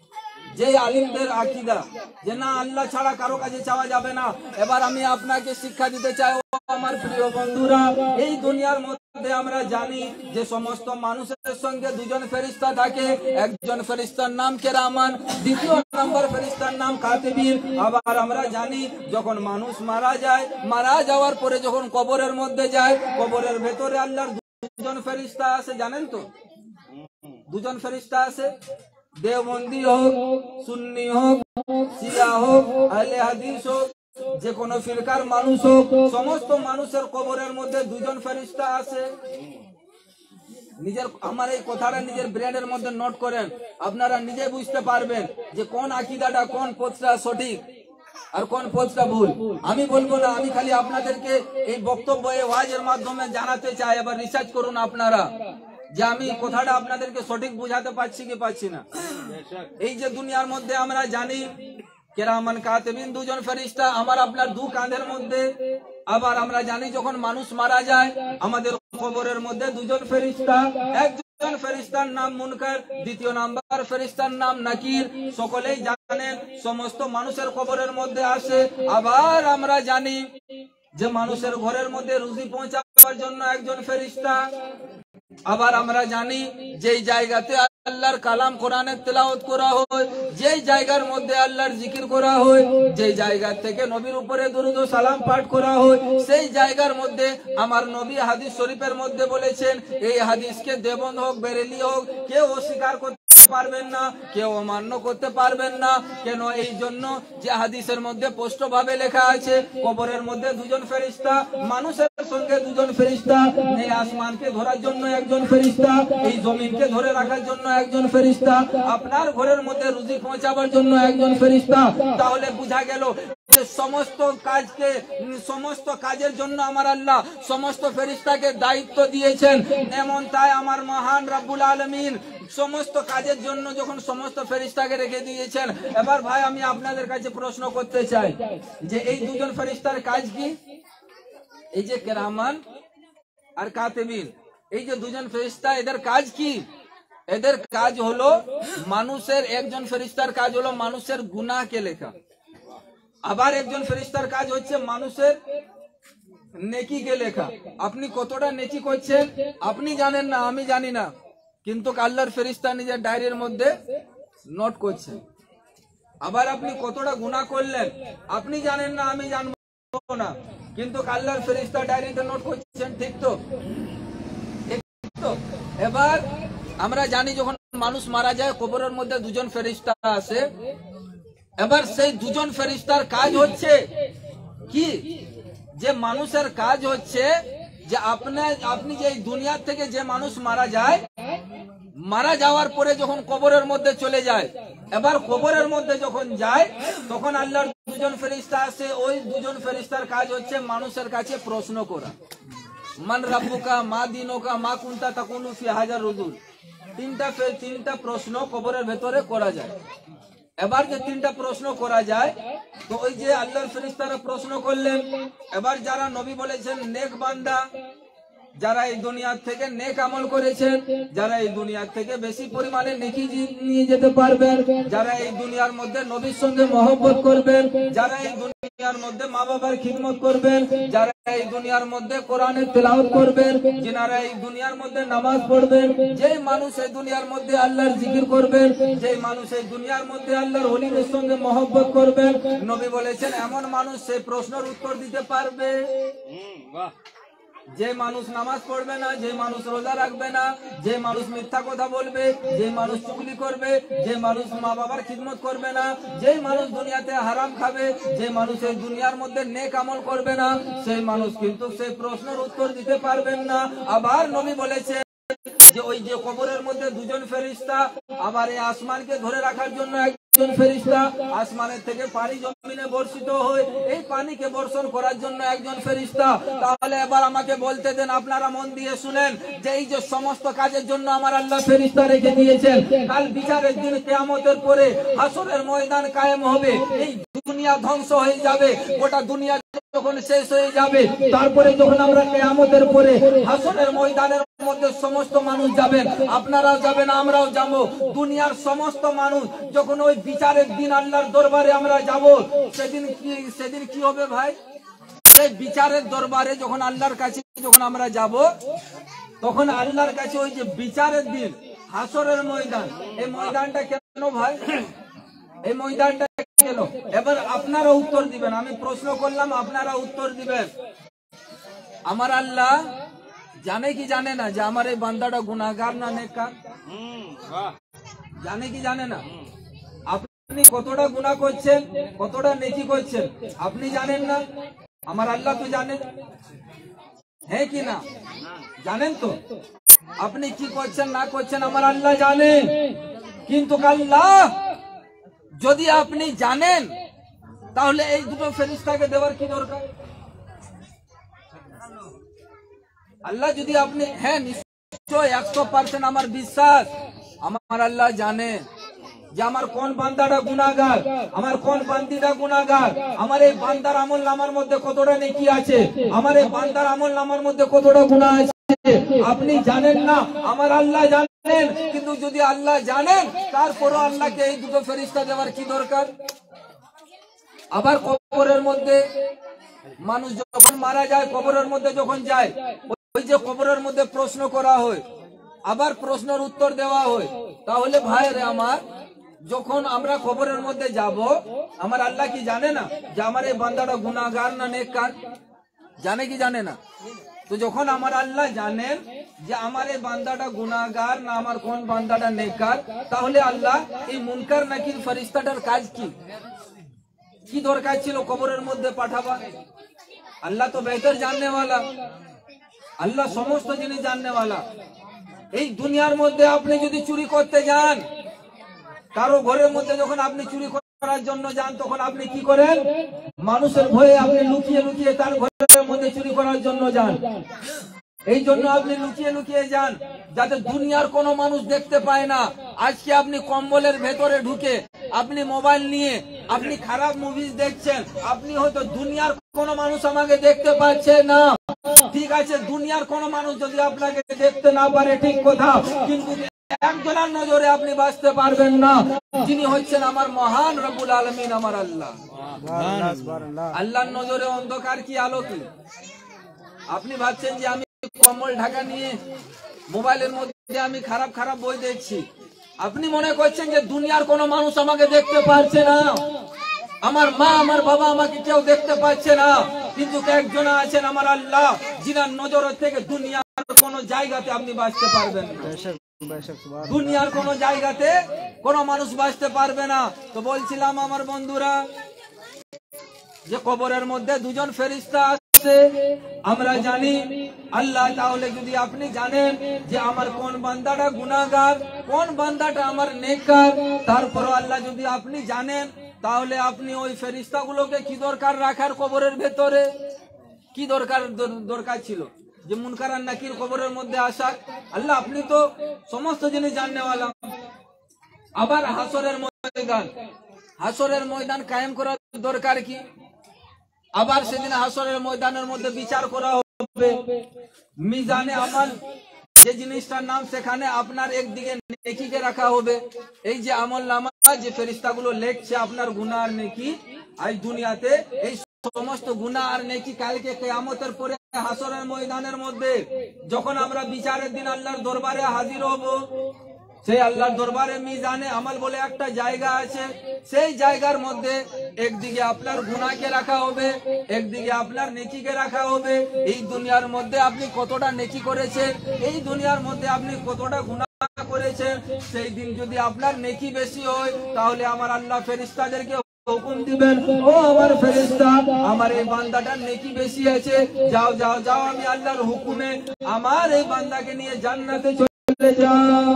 যে আলিমদের আকীদা যে না আল্লাহ ছাড়া কারো কাছে চাওয়া যাবে না। এবার আমি আপনাকে শিক্ষা দিতে চাই, ও আমার প্রিয় বন্ধুরা, এই দুনিয়ার মধ্যে আমরা জানি যে সমস্ত মানুষের সঙ্গে দুজন ফেরেশতা থাকে, একজন ফেরেশতার নাম কেরামান, দ্বিতীয় নাম্বার ফেরেশতার নাম কাতিবিন। আবার আমরা জানি যখন মানুষ মারা যায়, মারা যাওয়ার পরে যখন কবরের মধ্যে যায়, কবরের ভেতরে আল্লাহর দুজন ফেরেশতা আছে, জানেন তো? দুজন ফেরেশতা আছে, দেওবন্দি হোক, সুন্নি হোক, শিয়া হোক, আহলে হাদিস হোক, যে কোনো ফিরকার মানুষ হোক, সমস্ত মানুষের কবরের মধ্যে দুজন ফেরেশতা আছে। আমার এই কথাটা নিজের ব্রেনের মধ্যে নোট করেন, আপনারা নিজে বুঝতে পারবেন যে কোন আকীদাটা, কোন পথটা সঠিক আর কোন পথটা ভুল। আমি বলবো না, আমি খালি আপনাদেরকে এই বক্তব্য এই ওয়াজের মাধ্যমে জানাতে চাই। এবার রিসার্চ করুন আপনারা যে আমি কথাটা আপনাদেরকে সঠিক বুঝাতে পারছি কি পাচ্ছি না। এই যে দুনিয়ার মধ্যে আমরা জানি কেরামান কাতিবিন দুজন ফেরেশতা আমার আপনার দু কাঁধের মধ্যে। আবার আমরা জানি যখন মানুষ মারা যায় আমাদের কবরের মধ্যে দুজন ফেরেশতা, একজন ফেরেশতার নাম মুনকার, দ্বিতীয় নাম্বার ফেরেশতার নাম নাকির। সকলেই জানেন সমস্ত মানুষের কবরের মধ্যে আসে। আবার আমরা জানি যে মানুষের ঘরের মধ্যে রুজি পৌঁছাবার জন্য একজন ফেরেশতা। আবার আমরা জানি যেই জায়গাতে আল্লাহর কালাম কোরআনের তেলাওয়াত করা হয়, যেই জায়গার মধ্যে আল্লাহর জিকির করা হয়, যেই জায়গা থেকে নবীর উপরে দরুদ ও সালাম পাঠ করা হয়, সেই জায়গার মধ্যে আমার নবী হাদিস শরীফের মধ্যে বলেছেন, এই হাদিসকে দেওবন্দ হোক, বেরেলি হোক, কেউ অস্বীকার করতে পারবেন না, কেউ অমান্য করতে পারবেন না। কেন? এই জন্য যে হাদিসের মধ্যে স্পষ্ট ভাবে লেখা আছে কবরের মধ্যে দুজন ফেরেশতা, মানুষের সঙ্গে দুজন ফেরেশতা, এই আসমানকে ধরার জন্য একজন ফেরেশতা, এই জমিনকে ধরে রাখার জন্য একজন ফেরেশতা, আপনার ঘরের মধ্যে রুজি পৌঁছাবার জন্য একজন ফেরেশতা। তাহলে বোঝা গেল যে সমস্ত কাজকে, সমস্ত কাজের জন্য আমার আল্লাহ সমস্ত ফেরেশতাকে দায়িত্ব দিয়েছেন। এমন তাই আমার মহান রব্বুল আলামিন সমস্ত কাজের জন্য যখন সমস্ত ফেরেশতাকে রেখে দিয়েছেন। এবার ভাই আমি আপনাদের কাছে প্রশ্ন করতে চাই যে এই দুজন ফেরেশতার কাজ কি? এই যে কেরামান আর কাতিবিন, এই যে দুজন ফেরেশতা, এদের কাজ কি? এদের কাজ হলো মানুষের, একজন ফেরেশতার কাজ হলো মানুষের গুনাহকে লেখা, আবার একজন ফেরেশতার কাজ হচ্ছে মানুষের নেকিকে লেখা। আপনি কতটা নেকি করছেন আপনি জানেন না, আমি জানি না, কিন্তু আল্লাহর ফেরেশতা নিজের ডায়েরির মধ্যে নোট করছেন। আবার আপনি কতটা গুনাহ করলেন আপনি জানেন না, আমি জানবো না, কিন্তু আল্লাহর ফেরেশতা ডায়েরিতে নোট করছেন। ঠিক তো? এবার আমরা জানি যখন মানুষ মারা যায় কবরের মধ্যে দুজন ফেরেশতা আসে। এবার সেই দুজন ফেরেশতার কাজ হচ্ছে কি? যে মানুষের কাজ হচ্ছে যে আপনি যে দুনিয়া থেকে যে মানুষ মারা যায়, মারা যাওয়ার পরে যখন কবরের মধ্যে চলে যায়, এবার কবরের মধ্যে যখন যায় তখন আল্লাহর দুজন ফেরেশতা আসে। ওই দুজন ফেরেশতার কাজ হচ্ছে মানুষের কাছে প্রশ্ন করা। মান রাব্বুকা, মা দিনুকা, মা কুনতা তাকুলু ফি হাজার রুজুল। তিনটা প্রশ্ন কবরের ভেতরে করা যায়। এবার যে তিনটা প্রশ্ন করা যায়, তো ওই যে আল্লাহর ফেরেশতারা প্রশ্ন করলেন, এবার যারা নবী বলেছেন নেক বান্দা, যারা এই দুনিয়া থেকে নেক আমল করেছেন, যারা এই দুনিয়া থেকে বেশি পরিমাণে নেকি নিয়ে যেতে পারবেন, যারা এই দুনিয়ার মধ্যে নবীর সঙ্গে মহব্বত করবেন, যারা এই দুনিয়ার মধ্যে মা বাবার খিদমত করবেন, যারা এই দুনিয়ার মধ্যে কোরআনের তেলাওয়াত করবেন, যারা এই দুনিয়ার মধ্যে নামাজ পড়বেন, যে মানুষ এই দুনিয়ার মধ্যে আল্লাহর জিকির করবেন, যে মানুষ এই দুনিয়ার মধ্যে আল্লাহর ওলিদের সঙ্গে মহব্বত করবেন, নবী বলেছেন এমন মানুষ সেই প্রশ্নের উত্তর দিতে পারবে। যে মানুষ নামাজ পড়বে না, যে মানুষ রোজা রাখবে না, যে মানুষ মিথ্যা কথা বলবে, যে মানুষ চুগলি করবে, যে মানুষ মা বাবার খিদমত করবে না, যে মানুষ দুনিয়াতে হারাম খাবে, যে মানুষ এই দুনিয়ার মধ্যে নেক আমল করবে না, সেই মানুষ কিন্তু সেই প্রশ্নের উত্তর দিতে পারবেন না। আবার নবী বলেছে যে ওই যে কবরের মধ্যে দুজন ফেরেশতা, আবার এই আসমানকে ধরে রাখার জন্য একজন ফেরেশতা, আসমানের থেকে পানি জমিনে বর্ষিত হয়, এই পানিকে বর্ষণ করার জন্য একজন ফেরেশতা। তাহলে এবার আমাকে বলতে দেন, আপনারা মন দিয়ে শুনেন, যে এই যে সমস্ত কাজের জন্য আমার আল্লাহ ফেরেশতা রেখে দিয়েছেন, কাল বিচারের দিন কিয়ামতের পরে হাসরের ময়দান কায়েম হবে, এই দুনিয়া ধ্বংস হয়ে যাবে, গোটা দুনিয়া যখন শেষ হয়ে যাবে, তারপরে যখন আমরা কিয়ামতের পরে হাসরের ময়দানের মধ্যে সমস্ত মানুষ যাবেন, আপনারাও যাবেন, আমরাও যাব, দুনিয়ার সমস্ত মানুষ যখন ওই বিচারের দিন আল্লাহর দরবারে আমরা যাব, সেদিন কি হবে ভাই? সেই বিচারের দরবারে যখন আল্লাহর কাছে যখন আমরা যাব, তখন আল্লাহর কাছে ওই যে বিচারের দিন, হাসরের ময়দান, এই ময়দানটা কেন ভাই? এই ময়দানটা কেন? এবার আপনারা উত্তর দিবেন। আমি প্রশ্ন করলাম, আপনারা উত্তর দিবেন। আমার আল্লাহ জানে কি জানে না যে আমার এই বান্দাটা গুনাহগার না নেককার? জানে কি জানে না? আপনি কতটা গুনাহ করছেন, কতটা নেকি করছেন, আপনি জানেন না? আমার আল্লাহ তো জানেন, হ্যাঁ কি না? জানেন তো আপনি কি করছেন না করছেন, আমার আল্লাহ জানেন। কিন্তু আল্লাহ যদি আপনি জানেন, তাহলে এই দুটো ফেরেশতাকে দেওয়ার কি দরকার? আল্লাহ যদি আপনি, হ্যাঁ নিশ্চয় 100% আমার বিশ্বাস, আমার আল্লাহ জানে যে আমার কোন বান্দাটা গুনাহগার, আমার কোন বান্দিটা গুনাহগার, আমার এই বান্দার আমল নামার মধ্যে কতটা নেকি আছে, আমার এই বান্দার আমল নামার মধ্যে কতটা গুনাহ আছে, আপনি জানেন না, আমার আল্লাহ জানেন। কিন্তু যদি আল্লাহ জানেন, তারপরও আল্লাহকে এই দুটো ফেরেশতা দেওয়ার কি দরকার? আবার কবরের মধ্যে মানুষ যখন মারা যায়, কবরের মধ্যে যখন যায়, ওই যে কবরের মধ্যে প্রশ্ন করা হয়, আবার প্রশ্নের উত্তর দেওয়া হয়। তাহলে ভাই রে আমার, যখন আমরা কবরের মধ্যে যাব, আমার আল্লাহ কি জানে না যে আমার এই বান্দাটা গুনাহগার না নেককার? জানে কি জানে না? তো যখন আমার আল্লাহ জানেন যে আমার এই বান্দাটা গুনাহগার না আমার কোন বান্দাটা নেককার, তাহলে আল্লাহ এই মুনকার নাকির ফেরেশতাটার কাজ কি দরকার ছিল কবরের মধ্যে পাঠাবা? আল্লাহ তো বেহতর জাননেওয়ালা, আল্লাহ সমস্ত জিনিস জাননেওয়ালা। এই দুনিয়ার মধ্যে আপনি যদি চুরি করতে যান, কারো ঘরের মধ্যে যখন আপনি চুরি করার জন্য যান, তখন আপনি কি করেন? মানুষের ভয়ে আপনি লুকিয়ে লুকিয়ে তার ঘরের মধ্যে চুরি করার জন্য যান। এই জন্য আপনি লুকিয়ে লুকিয়ে যান, যাতে দুনিয়ার কোনো মানুষ দেখতে পায় না। আজকে আপনি কম্বলের ভেতরে ঢুকে আপনি মোবাইল নিয়ে আপনি খারাপ মুভিজ দেখছেন, আপনি হয়তো দুনিয়ার কোনো মানুষ আমাকে দেখতে পাচ্ছে না, ঠিক আছে, দুনিয়ার কোনো মানুষ যদি আপনাকে দেখতে না পারে ঠিক কথা, কিন্তু একজনের নজরে আপনি বাঁচতে পারবেন না, যিনি হচ্ছেন আমার মহান রব্বুল আলামিন, আমার আল্লাহ। আল্লাহর নজরে অন্ধকার কি আলো কি? আপনি ভাবছেন যে আমি কম্বল ঢাকা নিয়ে মোবাইলের মধ্যে আমি খারাপ খারাপ বই দেখছি, আপনি মনে করছেন যে দুনিয়ার কোনো মানুষ আমাকে দেখতে পারছে না, আমার মা আমার বাবা আমাকে কেউ দেখতে পাচ্ছে না, কিন্তু একজন আছেন আমার আল্লাহ, যিনার নজর থেকে দুনিয়ার কোনো জায়গাতে আপনি বাঁচতে পারবেন না, দুনিয়ার কোনো জায়গাতে কোনো মানুষ বাঁচতে পারবে না। তো বলছিলাম আমার বন্ধুরা, যে কবরের মধ্যে দুজন ফেরেশতা से আমরা জানি আল্লাহ তাহলে যদি আপনি জানেন যে আমার কোন বান্দাটা গুনাহগার কোন বান্দাটা আমার নেককার তারপর আল্লাহ যদি আপনি জানেন তাহলে আপনি ওই ফেরেশতাগুলোকে কি দরকার রাখার কবরের ভেতরে কি দরকার ছিল যে মুনকার আর নাকির কবরের মধ্যে আসা আল্লাহ আপনি তো সমস্ত জিনিস জাননেওয়ালা আবার হাসরের ময়দান কায়েম করার দরকার কি আবার সেদিন হাসরের ময়দানের মধ্যে বিচার করা হবে মিজানে আমল যে জিনিসটার নাম সেখানে আপনার একদিকে নেকিকে রাখা হবে এই যে আমলনামা যে ফেরেশতাগুলো লেখছে আপনার গুনাহ আর নেকি আজ দুনিয়াতে এই সমস্ত গুনাহ আর নেকি কালকে কিয়ামতের পরে হাসরের ময়দানের মধ্যে যখন আমরা বিচারের দিন আল্লাহর দরবারে হাজির হব সেই আল্লাহর দরবারে মিজানে আমল বলে একটা জায়গা আছে সেই জায়গার মধ্যে একদিকে আপনার গুনাহকে রাখা হবে একদিকে আপনার নেকিকে রাখা হবে এই দুনিয়ার মধ্যে আপনি কতটা নেকি করেছেন এই দুনিয়ার মধ্যে আপনি কতটা গুনাহ করেছেন সেই দিন যদি আপনার নেকি বেশি হয় তাহলে আমার আল্লাহ ফেরেশতাদেরকে হুকুম দিবেন ও আমার ফেরেশতা আমার এই বান্দাটার নেকি বেশি আছে যাও যাও যাও আমি আল্লাহর হুকুমে আমার এই বান্দাকে নিয়ে জান্নাতে চলে যাও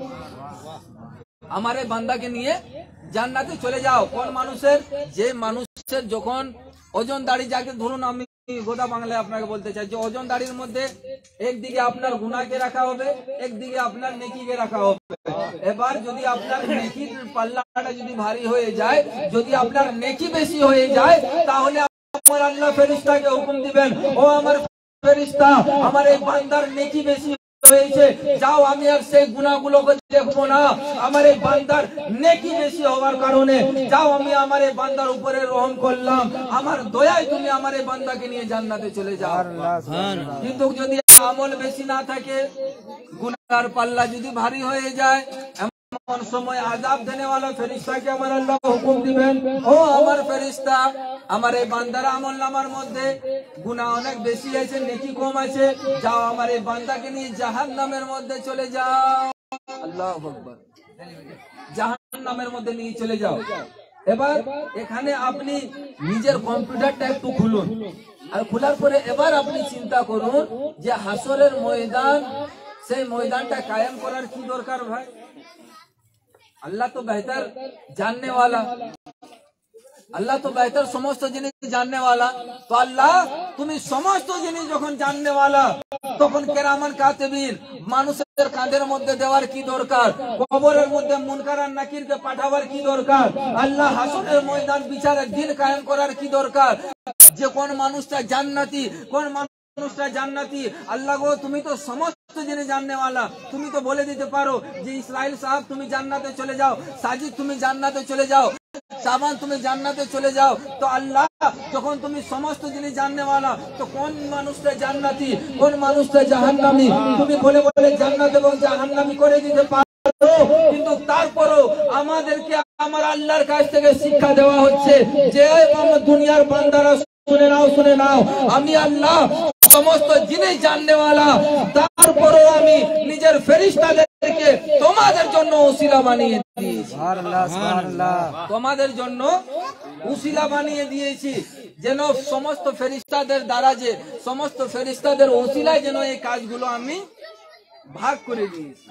আমার এই বান্দাকে নিয়ে জান্নাতে চলে যাও কোন মানুষের যে মানুষের যখন ওজন দাড়ি যাকে ধরুন আমি গোটা বাংলায় আপনাকে বলতে চাই যে ওজন দাড়ির মধ্যে একদিকে আপনার গুনাহকে রাখা হবে একদিকে আপনার নেকিকে রাখা হবে এবার যদি আপনার নেকির পাল্লাটা যদি ভারী হয়ে যায় যদি আপনার নেকি বেশি হয়ে যায় তাহলে আমার আল্লাহ ফেরেশতাকে হুকুম দিবেন ও আমার ফেরেশতা আমার এই বান্দার নেকি বেশি হয়েছে যাও আমি আর সেই গুনাহগুলোকে দেখবো না আমার এই বান্দার নেকি বেশি হওয়ার কারণে যাও আমি আমার এই বান্দার উপরে রহম করলাম আমার দয়ায় তুমি আমার এই বান্দাকে নিয়ে জান্নাতে চলে যাও কিন্তু যদি আমল বেশি না থাকে গুনাহর পাল্লা যদি ভারী হয়ে যায় এমন সময় আযাব দেনেওয়ালা ফেরেশতাকে আমার আল্লাহ হুকুম দিবেন ও আমার ফেরেশতা আমার এই বান্দার আমলনামার মধ্যে গুনাহ অনেক বেশি আছে নেকি কম আছে যাও আমার এই বান্দাকে নিয়ে জাহান্নামের মধ্যে চলে যাও আল্লাহু আকবার জাহান্নামের মধ্যে নিয়ে চলে যাও এবার এখানে আপনি নিজের কম্পিউটারটা একটু খুলুন আর খোলার পরে এবার আপনি চিন্তা করুন যে হাসরের ময়দান সেই ময়দানটা কায়েম করার কি দরকার ভাই अल्लाह तो बेहतर जानने वाला अल्लाह तो बेहतर समस्त जिनिस जानने वाला तो अल्लाह তুমি সমস্ত জিনিস যখন জাননে वाला তখন কেরামান কাতিবিন মানুষের কাঁধের মধ্যে দেওয়ার কি দরকার কবরের মধ্যে মুনকার আর নাকিরকে পাঠাবার কি দরকার আল্লাহ হাসরের ময়দান বিচারের দিন কায়েম করার কি দরকার যে কোন মানুষটা জান্নাতি কোন মানুষটা জান্নাতি আল্লাহ গো তুমি তো সমস্ত জিনিস জাননে वाला তুমি তো বলে দিতে পারো যে ইসরাইল সাহেব তুমি জান্নাতে চলে যাও সাজিদ তুমি জান্নাতে চলে যাও সাবান তুমি জান্নাতে চলে যাও তো আল্লাহ যখন তুমি সমস্ত জিনিস জাননে वाला তো কোন মানুষটা জান্নাতি কোন মানুষটা জাহান্নামী তুমি বলে বলে জান্নাত এবং জাহান্নামী করে দিতে পারো কিন্তু তারপরও আমাদেরকে আমার আল্লাহর কাছ থেকে শিক্ষা দেওয়া হচ্ছে যে দুনিয়ার বান্দারা শুনে নাও আমি আল্লাহ সমস্ত জিনিস জাননে वाला তারপরও আমি নিজের ফেরেশতাদেরকে তোমাদের জন্য ওসিলা বানিয়ে দিয়েছি সুবহানাল্লাহ সুবহানাল্লাহ তোমাদের জন্য ওসিলা বানিয়ে দিয়েছি যেন সমস্ত ফেরেশতাদের দ্বারা যে সমস্ত ফেরেশতাদের ওসিলায় যেন এই কাজগুলো আমি ভাগ করে দিয়েছি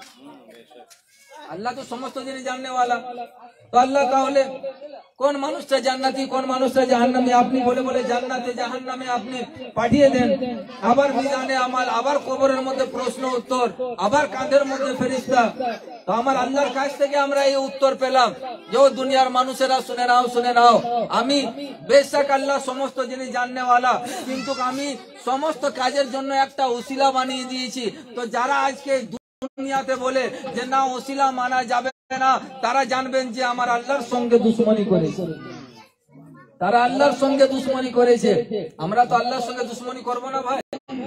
আল্লাহ তো সমস্ত জিনিস জাননে वाला তো আল্লাহ তাহলে কোন মানুষটা জান্নাতি কোন মানুষটা জাহান্নামী আপনি বলে বলে জান্নাতে জাহান্নামে আপনি পাঠিয়ে দেন আবার মিজানে আমল আবার কবরের মধ্যে প্রশ্ন উত্তর আবার কাঁধের মধ্যে ফেরেশতা তো আমার আল্লাহর কাছ থেকে আমরা এই উত্তর পেলাম যে ও দুনিয়ার মানুষেরা শুনে নাও আমি বেশক আল্লাহ সমস্ত জিনিস জাননে वाला কিন্তু আমি সমস্ত কাজের জন্য একটা ওসিলা বানিয়ে দিয়েছি তো যারা আজকে দুনিয়াতে বলে যে না ওসিলা মানা যাবে না তারা জানবেন যে আমার আল্লাহর সঙ্গে দুশমনি করেছে তারা আল্লাহর সঙ্গে দুশমনি করেছে আমরা তো আল্লাহর সঙ্গে দুশমনি করব না ভাই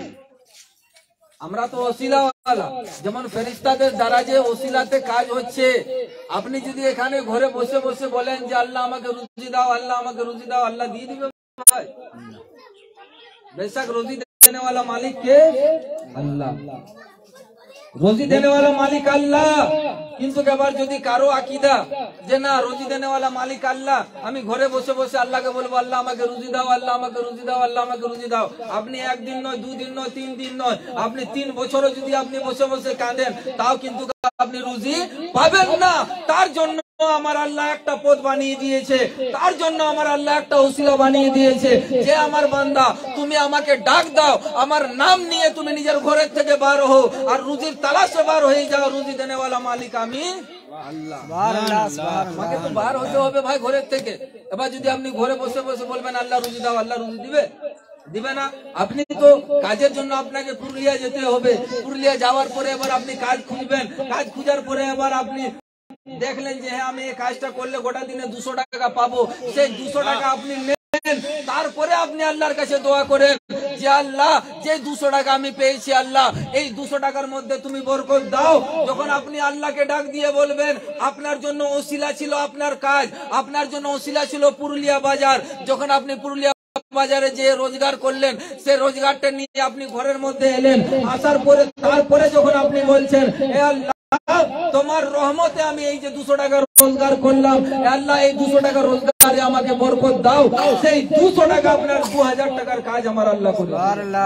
আমরা তো ওসিলা वाला যেমন ফেরেশতাদের দ্বারা যে ওসিলাতে কাজ হচ্ছে আপনি যদি এখানে ঘরে বসে বসে বলেন যে আল্লাহ আমাকে রুজি দাও আল্লাহ আমাকে রুজি দাও আল্লাহ দিয়ে দিবে ভাই বেশক রুজি দেने वाला मालिक के अल्लाह রোজি দেনেওয়ালা মালিক আল্লাহ, কিন্তু এবার যদি কারো আকীদা যে না রোজি দেনেওয়ালা মালিক আল্লাহ, আমি ঘরে বসে বসে আল্লাহকে বলবো আল্লাহ আমাকে রুজি দাও, আল্লাহ আমাকে রুজি দাও, আল্লাহ আমাকে রুজি দাও। আপনি একদিন নয়, 2 দিন নয়, 3 দিন নয়, আপনি 3 বছরও যদি আপনি বসে বসে কাঁদেন তাও কিন্তু আপনি রুজি পাবেন না। তার জন্য আমার আল্লাহ একটা পথ বানিয়ে দিয়েছে, তার জন্য আমার আল্লাহ একটা ওসিলা বানিয়ে দিয়েছে যে আমার বান্দা তুমি আমাকে ডাক দাও, আমার নাম নিয়ে তুমি নিজের ঘরের থেকে বার হও আর রুজির তালাশে বার হয়ে যাও। রুজি দেনেওয়ালা মালিক আমি আল্লাহ। আমাকে তো বার হতে হবে ভাই ঘরের থেকে। এবার যদি আপনি ঘরে বসে বসে বলবেন আল্লাহ রুজি দাও, আল্লাহ রুজি দিবে না। আপনি তো কাজের জন্য আপনাকে পুরুলিয়া যেতে হবে, পুরুলিয়া যাওয়ার পরে এবার আপনি কাজ খুঁজবেন, কাজ খুঁজার পরে এবার আপনি দেখলেন যে হ্যাঁ আমি এই কাজটা করলে গোটা দিনে 200 টাকা পাবো, সেই 200 টাকা আপনি নেন, তারপরে আপনি আল্লাহর কাছে দোয়া করেন যে আল্লাহ যে 200 টাকা আমি পেয়েছি আল্লাহ এই 200 টাকার মধ্যে তুমি বরকত দাও। যখন আপনি আল্লাহকে ডাক দিয়ে বলবেন, আপনার জন্য ওসিলা ছিল আপনার কাজ, আপনার জন্য ওসিলা ছিল পুরুলিয়া বাজার। যখন আপনি পুরুলিয়া বাজারে যে রোজগার করলেন, সে রোজগারটা নিয়ে আপনি ঘরের মধ্যে এলেন, আসার পরে তারপরে যখন আপনি বলছেন হে আল্লাহ তোমার রহমতে আমি এই যে 200 টাকা রোজগার করলাম, আল্লাহ এই 200 টাকা রোজগারে আমাকে বরকত দাও, সেই 200 টাকা আপনার 2000 টাকার কাজ আমার আল্লাহ করবে।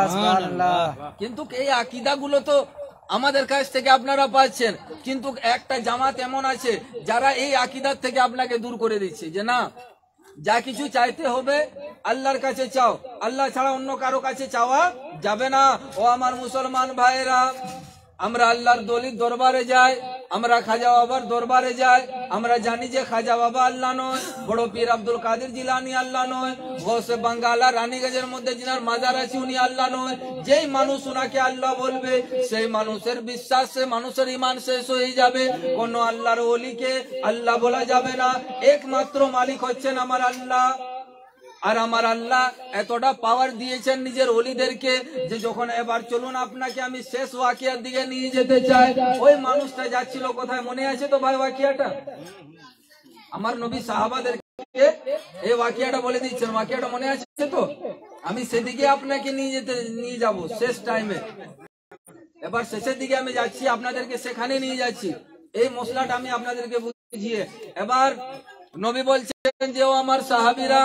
কিন্তু এই আকীদাগুলো তো আমাদের কাছ থেকে আপনারা পাচ্ছেন, কিন্তু একটা জামাত এমন আছে যারা এই আকীদার থেকে আপনাকে দূর করে দিচ্ছে যে না যা কিছু চাইতে হবে আল্লাহর কাছে চাও, আল্লাহ ছাড়া অন্য কারো কাছে চাওয়া যাবে না। ও আমার মুসলমান ভাইরা, আমরা আল্লাহর দলিত দরবারে যাই, আমরা খাজা বাবার দরবারে যাই, আমরা জানি যে খাজা বাবা আল্লাহ নয়, বড় পীর আব্দুল কাদের জিলানী আল্লাহ নয়, গৌসে বাঙ্গালা রানীগঞ্জের মধ্যে যিনার মাজার আছে উনি আল্লাহ নয়। যেই মানুষ উনাকে আল্লাহ বলবে সেই মানুষের বিশ্বাস, সে মানুষের ঈমান শেষ হয়ে যাবে। কোন আল্লাহর ওলিকে আল্লাহ বলা যাবে না, একমাত্র মালিক হচ্ছেন আমার আল্লাহ। আর আমার আল্লাহ এতটা পাওয়ার দিয়েছেন নিজের ওলিদেরকে যে যখন এবার চলুন আপনাকে আমি শেষ ওয়াকিয়ার দিকে নিয়ে যেতে চাই। ওই মানুষটা যাচ্ছিল কোথায় মনে আছে তো ভাই ওয়াকিয়াটা? আমার নবী সাহাবাদেরকে এই ওয়াকিয়াটা বলে দিচ্ছেন, ওয়াকিয়াটা মনে আছে তো? আমি সেদিকে আপনাকে নিয়ে যাব শেষ টাইমে। এবার শেষের দিকে আমি যাচ্ছি, আপনাদেরকে সেখানে নিয়ে যাচ্ছি। এই মশলাটা আমি আপনাদেরকে বুঝিয়ে এবার নবী বলছেন যে ও আমার সাহাবীরা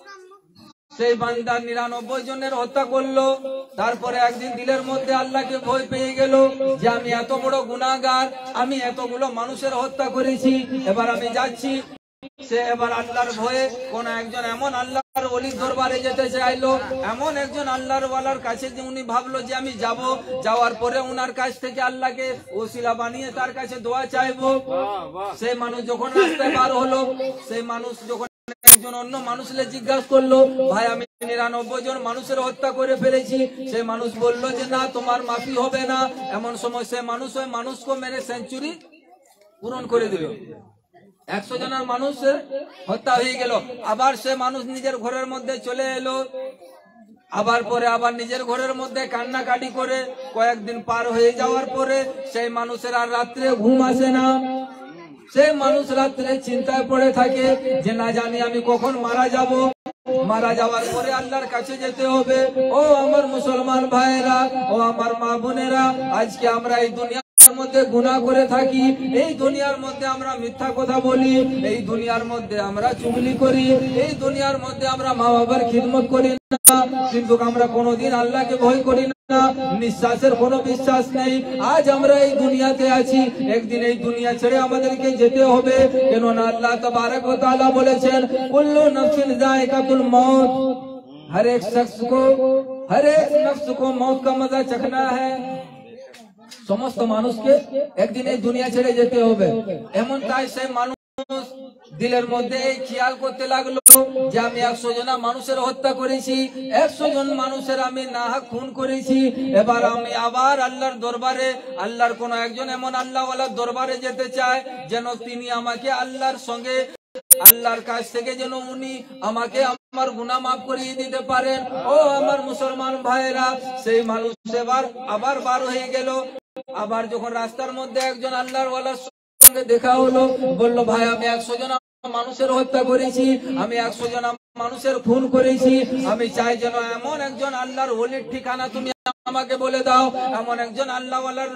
সেই বান্দার 99 জনের হত্যা করলো। তারপরে একদিন দিলের মধ্যে আল্লাহকে ভয় পেয়ে গেল যে আমি এত বড় গুনাহগার, আমি এতগুলো মানুষের হত্যা করেছি। এবার আমি যাচ্ছি, সে এবার আল্লাহর ভয়ে কোন একজন এমন আল্লাহর ওলির দরবারে যেতে চাইলো, এমন একজন আল্লাহর ওয়ালার কাছে যে উনি ভাবলো যে আমি যাব, যাওয়ার পরে উনার কাছ থেকে আল্লাহকে ওসিলা বানিয়ে তার কাছে দোয়া চাইবো। সেই মানুষ যখন রাস্তায় বার হলো, সেই মানুষ যখন একজন অন্য মানুষকে জিজ্ঞাসা করলো ভাই আমি 99 জন মানুষের হত্যা করে ফেলেছি, সেই মানুষ বললো যে না তোমার মাফি হবে না। এমন সময় সে মানুষ ওই মানুষকে মেরে সেঞ্চুরি পূরণ করে দিল, 100 জনের মানুষ হত্যা হয়ে গেল। আবার সে মানুষ নিজের ঘরের মধ্যে চলে এলো, আবার পরে আবার নিজের ঘরের মধ্যে কান্নাকাটি করে কয়েকদিন পার হয়ে যাওয়ার পরে সেই মানুষের আর রাত্রে ঘুম আসে না। সেই মানুষ রাত্রে চিন্তায় পড়ে থাকে যে না জানি আমি কখন মারা যাব, মারা যাওয়ার পরে আল্লাহর কাছে যেতে হবে। ও আমার মুসলমান ভাইরা, ও আমার মা বোনেরা, আজকে আমরা এই দুনিয়ার মধ্যে গুনাহ করে থাকি, এই দুনিয়ার মধ্যে আমরা মিথ্যা কথা বলি, এই দুনিয়ার মধ্যে আমরা চুগলি করি, এই দুনিয়ার মধ্যে আমরা মা বাবার খিদমত করি না, কিন্তু আমরা কোনোদিন আল্লাহকে ভয় করি না, নিঃশ্বাসের কোনো বিশ্বাস নেই। আজ আমরা এই দুনিয়াতে আছি, একদিন এই দুনিয়া ছেড়ে আমাদেরকে যেতে হবে, কেননা আল্লাহ তাবারক ওয়া তাআলা বলেছেন কুল্লু নফসিন যায়কাতুল মউত, हर एक नफ्स को मौत का मजा चखना है। সমস্ত মানুষকে একদিন এই দুনিয়া ছেড়ে যেতে হবে। এমন তাই সেই মানুষ দিলের মধ্যে এই খেয়াল করতে লাগলো যে আমি 100 জন মানুষের হত্যা করেছি, 100 জন মানুষের আমি নাহক খুন করেছি। এবার আমি আবার আল্লাহর দরবারে, আল্লাহর কোন একজন এমন আল্লাহওয়ালার দরবারে যেতে চায় যেন তিনি আমাকে আল্লাহর সঙ্গে, আল্লাহর কাছ থেকে যেন উনি আমাকে আমার গুনাহ মাফ করিয়ে দিতে পারেন। ও আমার মুসলমান ভাইরা, সেই মানুষ এবার আবার বার হয়ে গেল। আবার যখন রাস্তার মধ্যে একজন আল্লাহর ওয়ালার সঙ্গে দেখা হলো, বলল ভাই আমি 100 জন মানুষের হত্যা করেছি, আমি 100 জন মানুষের খুন করেছি, আমি চাই যেন এমন একজন আল্লাহর ওলির ঠিকানা তুমি আমাকে বলে দাও, এমন একজন আল্লাহওয়ালার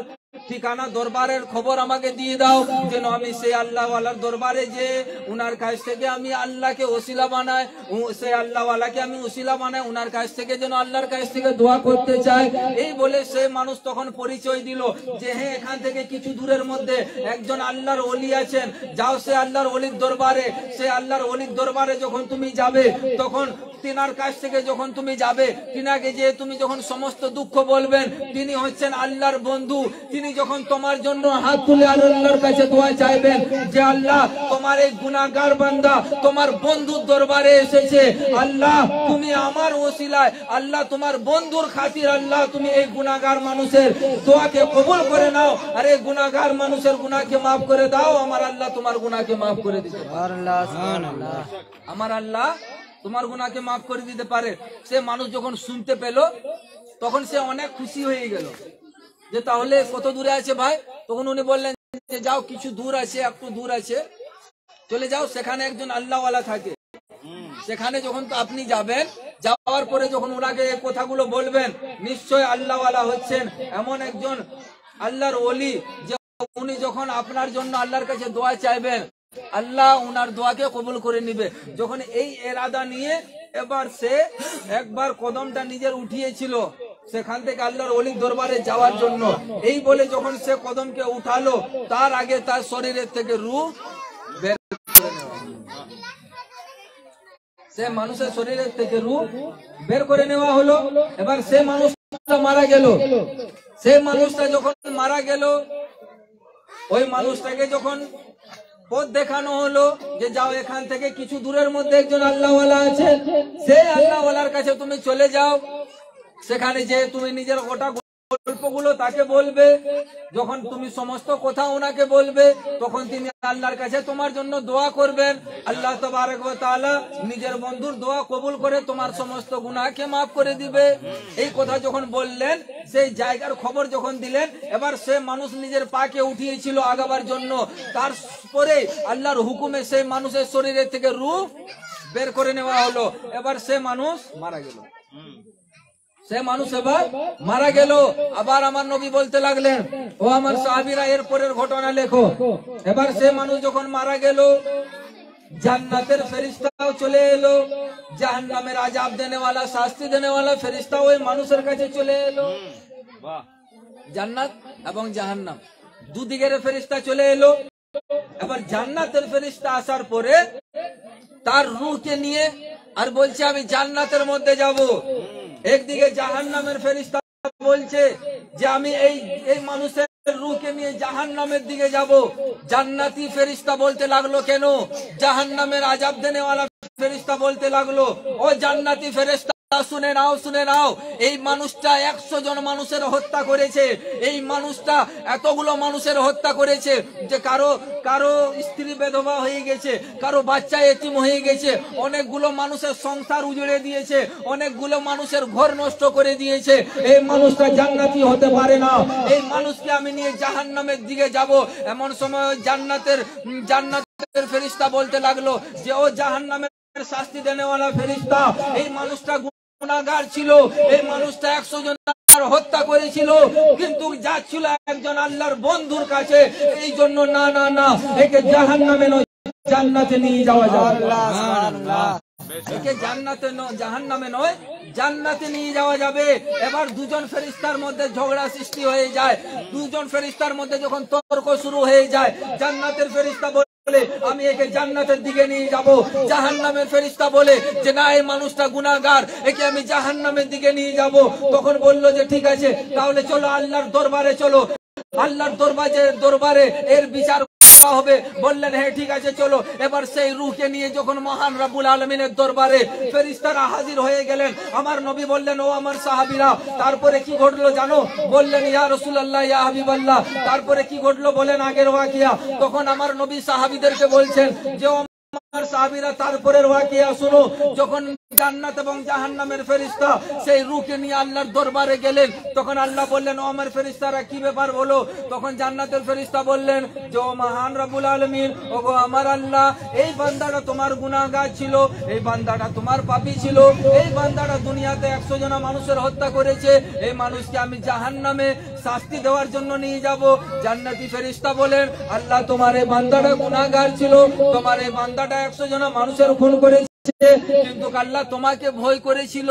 ঠিকানা দরবারের খবর আমাকে দিয়ে দাও, যেন আমি সেই আল্লাহ ওয়ালার দরবারে যে উনার কাছ থেকে আমি আল্লাহকে ওসিলা বানাই, সেই আল্লাহ ওয়ালাকে আমি ওসিলা বানাই, উনার কাছ থেকে যেন আল্লাহর কাছ থেকে দোয়া করতে চাই। এই বলে সেই মানুষ তখন পরিচয় দিল যে হ্যাঁ, এখান থেকে কিছু দূরের মধ্যে একজন আল্লাহর ওলি আছেন, যাও সে আল্লাহর ওলির দরবারে। সে আল্লাহর ওলির দরবারে যখন তুমি যাবে, তখন তিনার কাছ থেকে যখন তুমি যাবে, তিনাকে যে তুমি যখন সমস্ত দুঃখ বলবেন, তিনি হচ্ছেন আল্লাহর বন্ধু। তিনি যখন তোমার জন্য হাত তুলে আল্লাহর কাছে দোয়া চাইবেন যে আল্লাহ, তোমার এই গুনাহগার বান্দা তোমার বন্ধুর দরবারে এসেছে, আল্লাহ তুমি আমার ওসিলায়, আল্লাহ তোমার বন্ধুর খাতির, আল্লাহ তুমি এই গুনাহগার মানুষের দোয়াকে কবুল করে নাও, আর এই গুনাহগার মানুষের গুনাহকে মাফ করে দাও। আমার আল্লাহ তোমার গুনাহকে মাফ করে দিতে পারে, আমার আল্লাহ তোমার গুনাহকে মাফ করে দিতে পারে। সে মানুষ যখন শুনতে পেল, তখন সে অনেক খুশি হয়ে গেল যে তাহলে কত দূরে আছে ভাই? তখন উনি বললেন যে যাও, কিছু দূর আছে, একটু দূর আছে, চলে যাও, সেখানে একজন আল্লাহওয়ালা থাকে। সেখানে যখন তো আপনি যাবেন, যাওয়ার পরে যখন ওনাকে এই কথাগুলো বলবেন, নিশ্চয় আল্লাহওয়ালা হচ্ছেন এমন একজন আল্লাহর ওলি যে উনি যখন আপনার জন্য আল্লাহর কাছে দোয়া চাইবেন, আল্লাহ উনার দোয়াকে কবুল করে নিবে। যখন এই এরাদা নিয়ে এবার সে একবার কদমটা নিজের উঠিয়েছিল সেখান থেকে আল্লাহর ওলির দরবারে যাওয়ার জন্য, এই বলে যখন সে কদমকে উঠালো, তার আগে তার শরীরের থেকে রূহ বের করে নেওয়া, সে মানুষের শরীরের থেকে রূহ বের করে নেওয়া হলো। এবার সে মানুষটা মারা গেল। সে মানুষটা যখন মারা গেল, ওই মানুষটাকে যখন পথ দেখানো হলো যে যাও, এখান থেকে কিছু দূরের মধ্যে একজন আল্লাহওয়ালা আছে, সেই আল্লাহওয়ালার কাছে তুমি চলে যাও। সেখানে যে তুমি নিজের গোটা গল্পগুলো তাকে বলবে, যখন তুমি সমস্ত কথা ওনাকে বলবে, তখন তিনি আল্লাহর কাছে তোমার জন্য দোয়া করবেন। আল্লাহ তাবারক ওয়া তাআলা নিজের বন্ধুর দোয়া কবুল করে তোমার সমস্ত গুনাহকে মাফ করে দিবে। এই কথা যখন বললেন, সেই জায়গার খবর যখন দিলেন, এবার সে মানুষ নিজের পাকে উঠিয়েছিল আগাবার জন্য, তারপরে আল্লাহর হুকুমে সেই মানুষের শরীরের থেকে রূহ বের করে নেওয়া হলো। এবার সে মানুষ মারা গেল। সে মানুষ এবার মারা গেল। আবার আমার নবী বলতে লাগলেন, ও আমার সাহাবীরা, এর পরের ঘটনা লেখো। এবার সে মানুষ যখন মারা গেল, জান্নাতের ফেরেশতাও চলে এলো, জাহান্নামের আযাব দেনেওয়ালা, শাস্তি দেনেওয়ালা ফেরেশতা ওই মানুষের কাছে চলে এলো। জান্নাত এবং জাহান্নাম দুদিকের ফেরেশতা চলে এলো। এবার জান্নাতের ফেরেশতা আসার পরে তার রূহকে নিয়ে আর বলছে আমি জান্নাতের মধ্যে যাব। একদিকে জাহান্নামের ফেরেশতা বলছে যে আমি এই মানুষের রূহকে নিয়ে জাহান্নামের দিকে যাব। জান্নাতি ফেরেশতা বলতে লাগলো, কেন? জাহান্নামের আযাব দেনেওয়ালা ফেরেশতা বলতে লাগলো, ও জান্নাতি ফেরেশতা শুনে নাও, শুনে নাও, এই মানুষটা 100 জন মানুষের হত্যা করেছে। এই মানুষটা এতগুলো মানুষের হত্যা করেছে যে কারো স্ত্রী বেধবা হয়ে গেছে, কারো বাচ্চা এতিম হয়ে গেছে, অনেকগুলো মানুষের সংসার উজড়ে দিয়েছে, অনেকগুলো মানুষের ঘর নষ্ট করে দিয়েছে। এই মানুষটা জান্নাতি হতে পারে না। এই মানুষকে আমি নিয়ে জাহান্নামের দিকে যাব। এমন সময় জান্নাতের ফেরেশতা বলতে লাগলো যে ও জাহান্নামের শাস্তি দেনেওয়ালা ফেরেশতা, এই মানুষটা গুনাহগার ছিল, এই মানুষটা 100 জন হত্যা করেছিল, কিন্তু যাচ্ছিল একজন আল্লাহর বন্ধুর কাছে, এই জন্য না না না, একে জাহান্নামে নয় জান্নাতে নিয়ে যাওয়া যাবে। একে জাহান্নামে নয় জান্নাতে নিয়ে যাওয়া যাবে। এবার দুজন ফেরেশতার মধ্যে ঝগড়া সৃষ্টি হয়ে যায়। দুজন ফেরেশতার মধ্যে যখন তর্ক শুরু হয়ে যায়, জান্নাতের ফেরেশতা বলে আমি একে জান্নাতের দিকে নিয়ে যাব, জাহান্নামের ফেরেশতা বলে যে না, এই মানুষটা গুনাহগার, একে আমি জাহান্নামের দিকে নিয়ে যাব। তখন বলল যে ঠিক আছে, তাহলে চলো আল্লাহর দরবারে চলো, আল্লাহর দরবারে এর বিচার হবে। বললেন হ্যাঁ ঠিক আছে চলো। এবার সেই রূহকে নিয়ে যখন মহান রব্বুল আলামিনের দরবারে ফেরেশতারা হাজির হয়ে গেলেন, আমার নবী বললেন, ও আমার সাহাবীরা, তারপরে কি ঘটলো জানো? বললেন ইয়া রাসূলুল্লাহ, ইয়া হাবিবাল্লাহ, তারপরে কি ঘটলো বলেন আগের ওয়াকিয়া। তখন আমার নবী সাহাবীদেরকে বলছেন যে আমার সাহাবীরা, তারপরের ওয়াকিয়া শুনো। যখন জান্নাত এবং জাহান্নামের ফেরেশতা সেই রূহকে নিয়ে আল্লাহর দরবারে গেলেন, তখন আল্লাহ বললেন, ও আমার ফেরেশতারা কি ব্যাপার বলো? তখন জান্নাতের ফেরেশতা বললেন যে ও মহান রব্বুল আলামিন, ও গো আমার আল্লাহ, এই বান্দাটা তোমার গুনাহগার ছিল, এই বান্দাটা তোমার পাপী ছিল, এই বান্দাটা দুনিয়াতে 100 জন মানুষের হত্যা করেছে, এই মানুষকে আমি জাহান্নামে শাস্তি দেওয়ার জন্য নিয়ে যাব। জান্নাতি ফেরেশতা বলেন, আল্লাহ তোমার এই বান্দাটা গুনাহগার ছিল, তোমার এই বান্দাটা 100 জন মানুষের খুন করেছে, কিন্তু আল্লাহ তোমাকে ভয় করেছিল।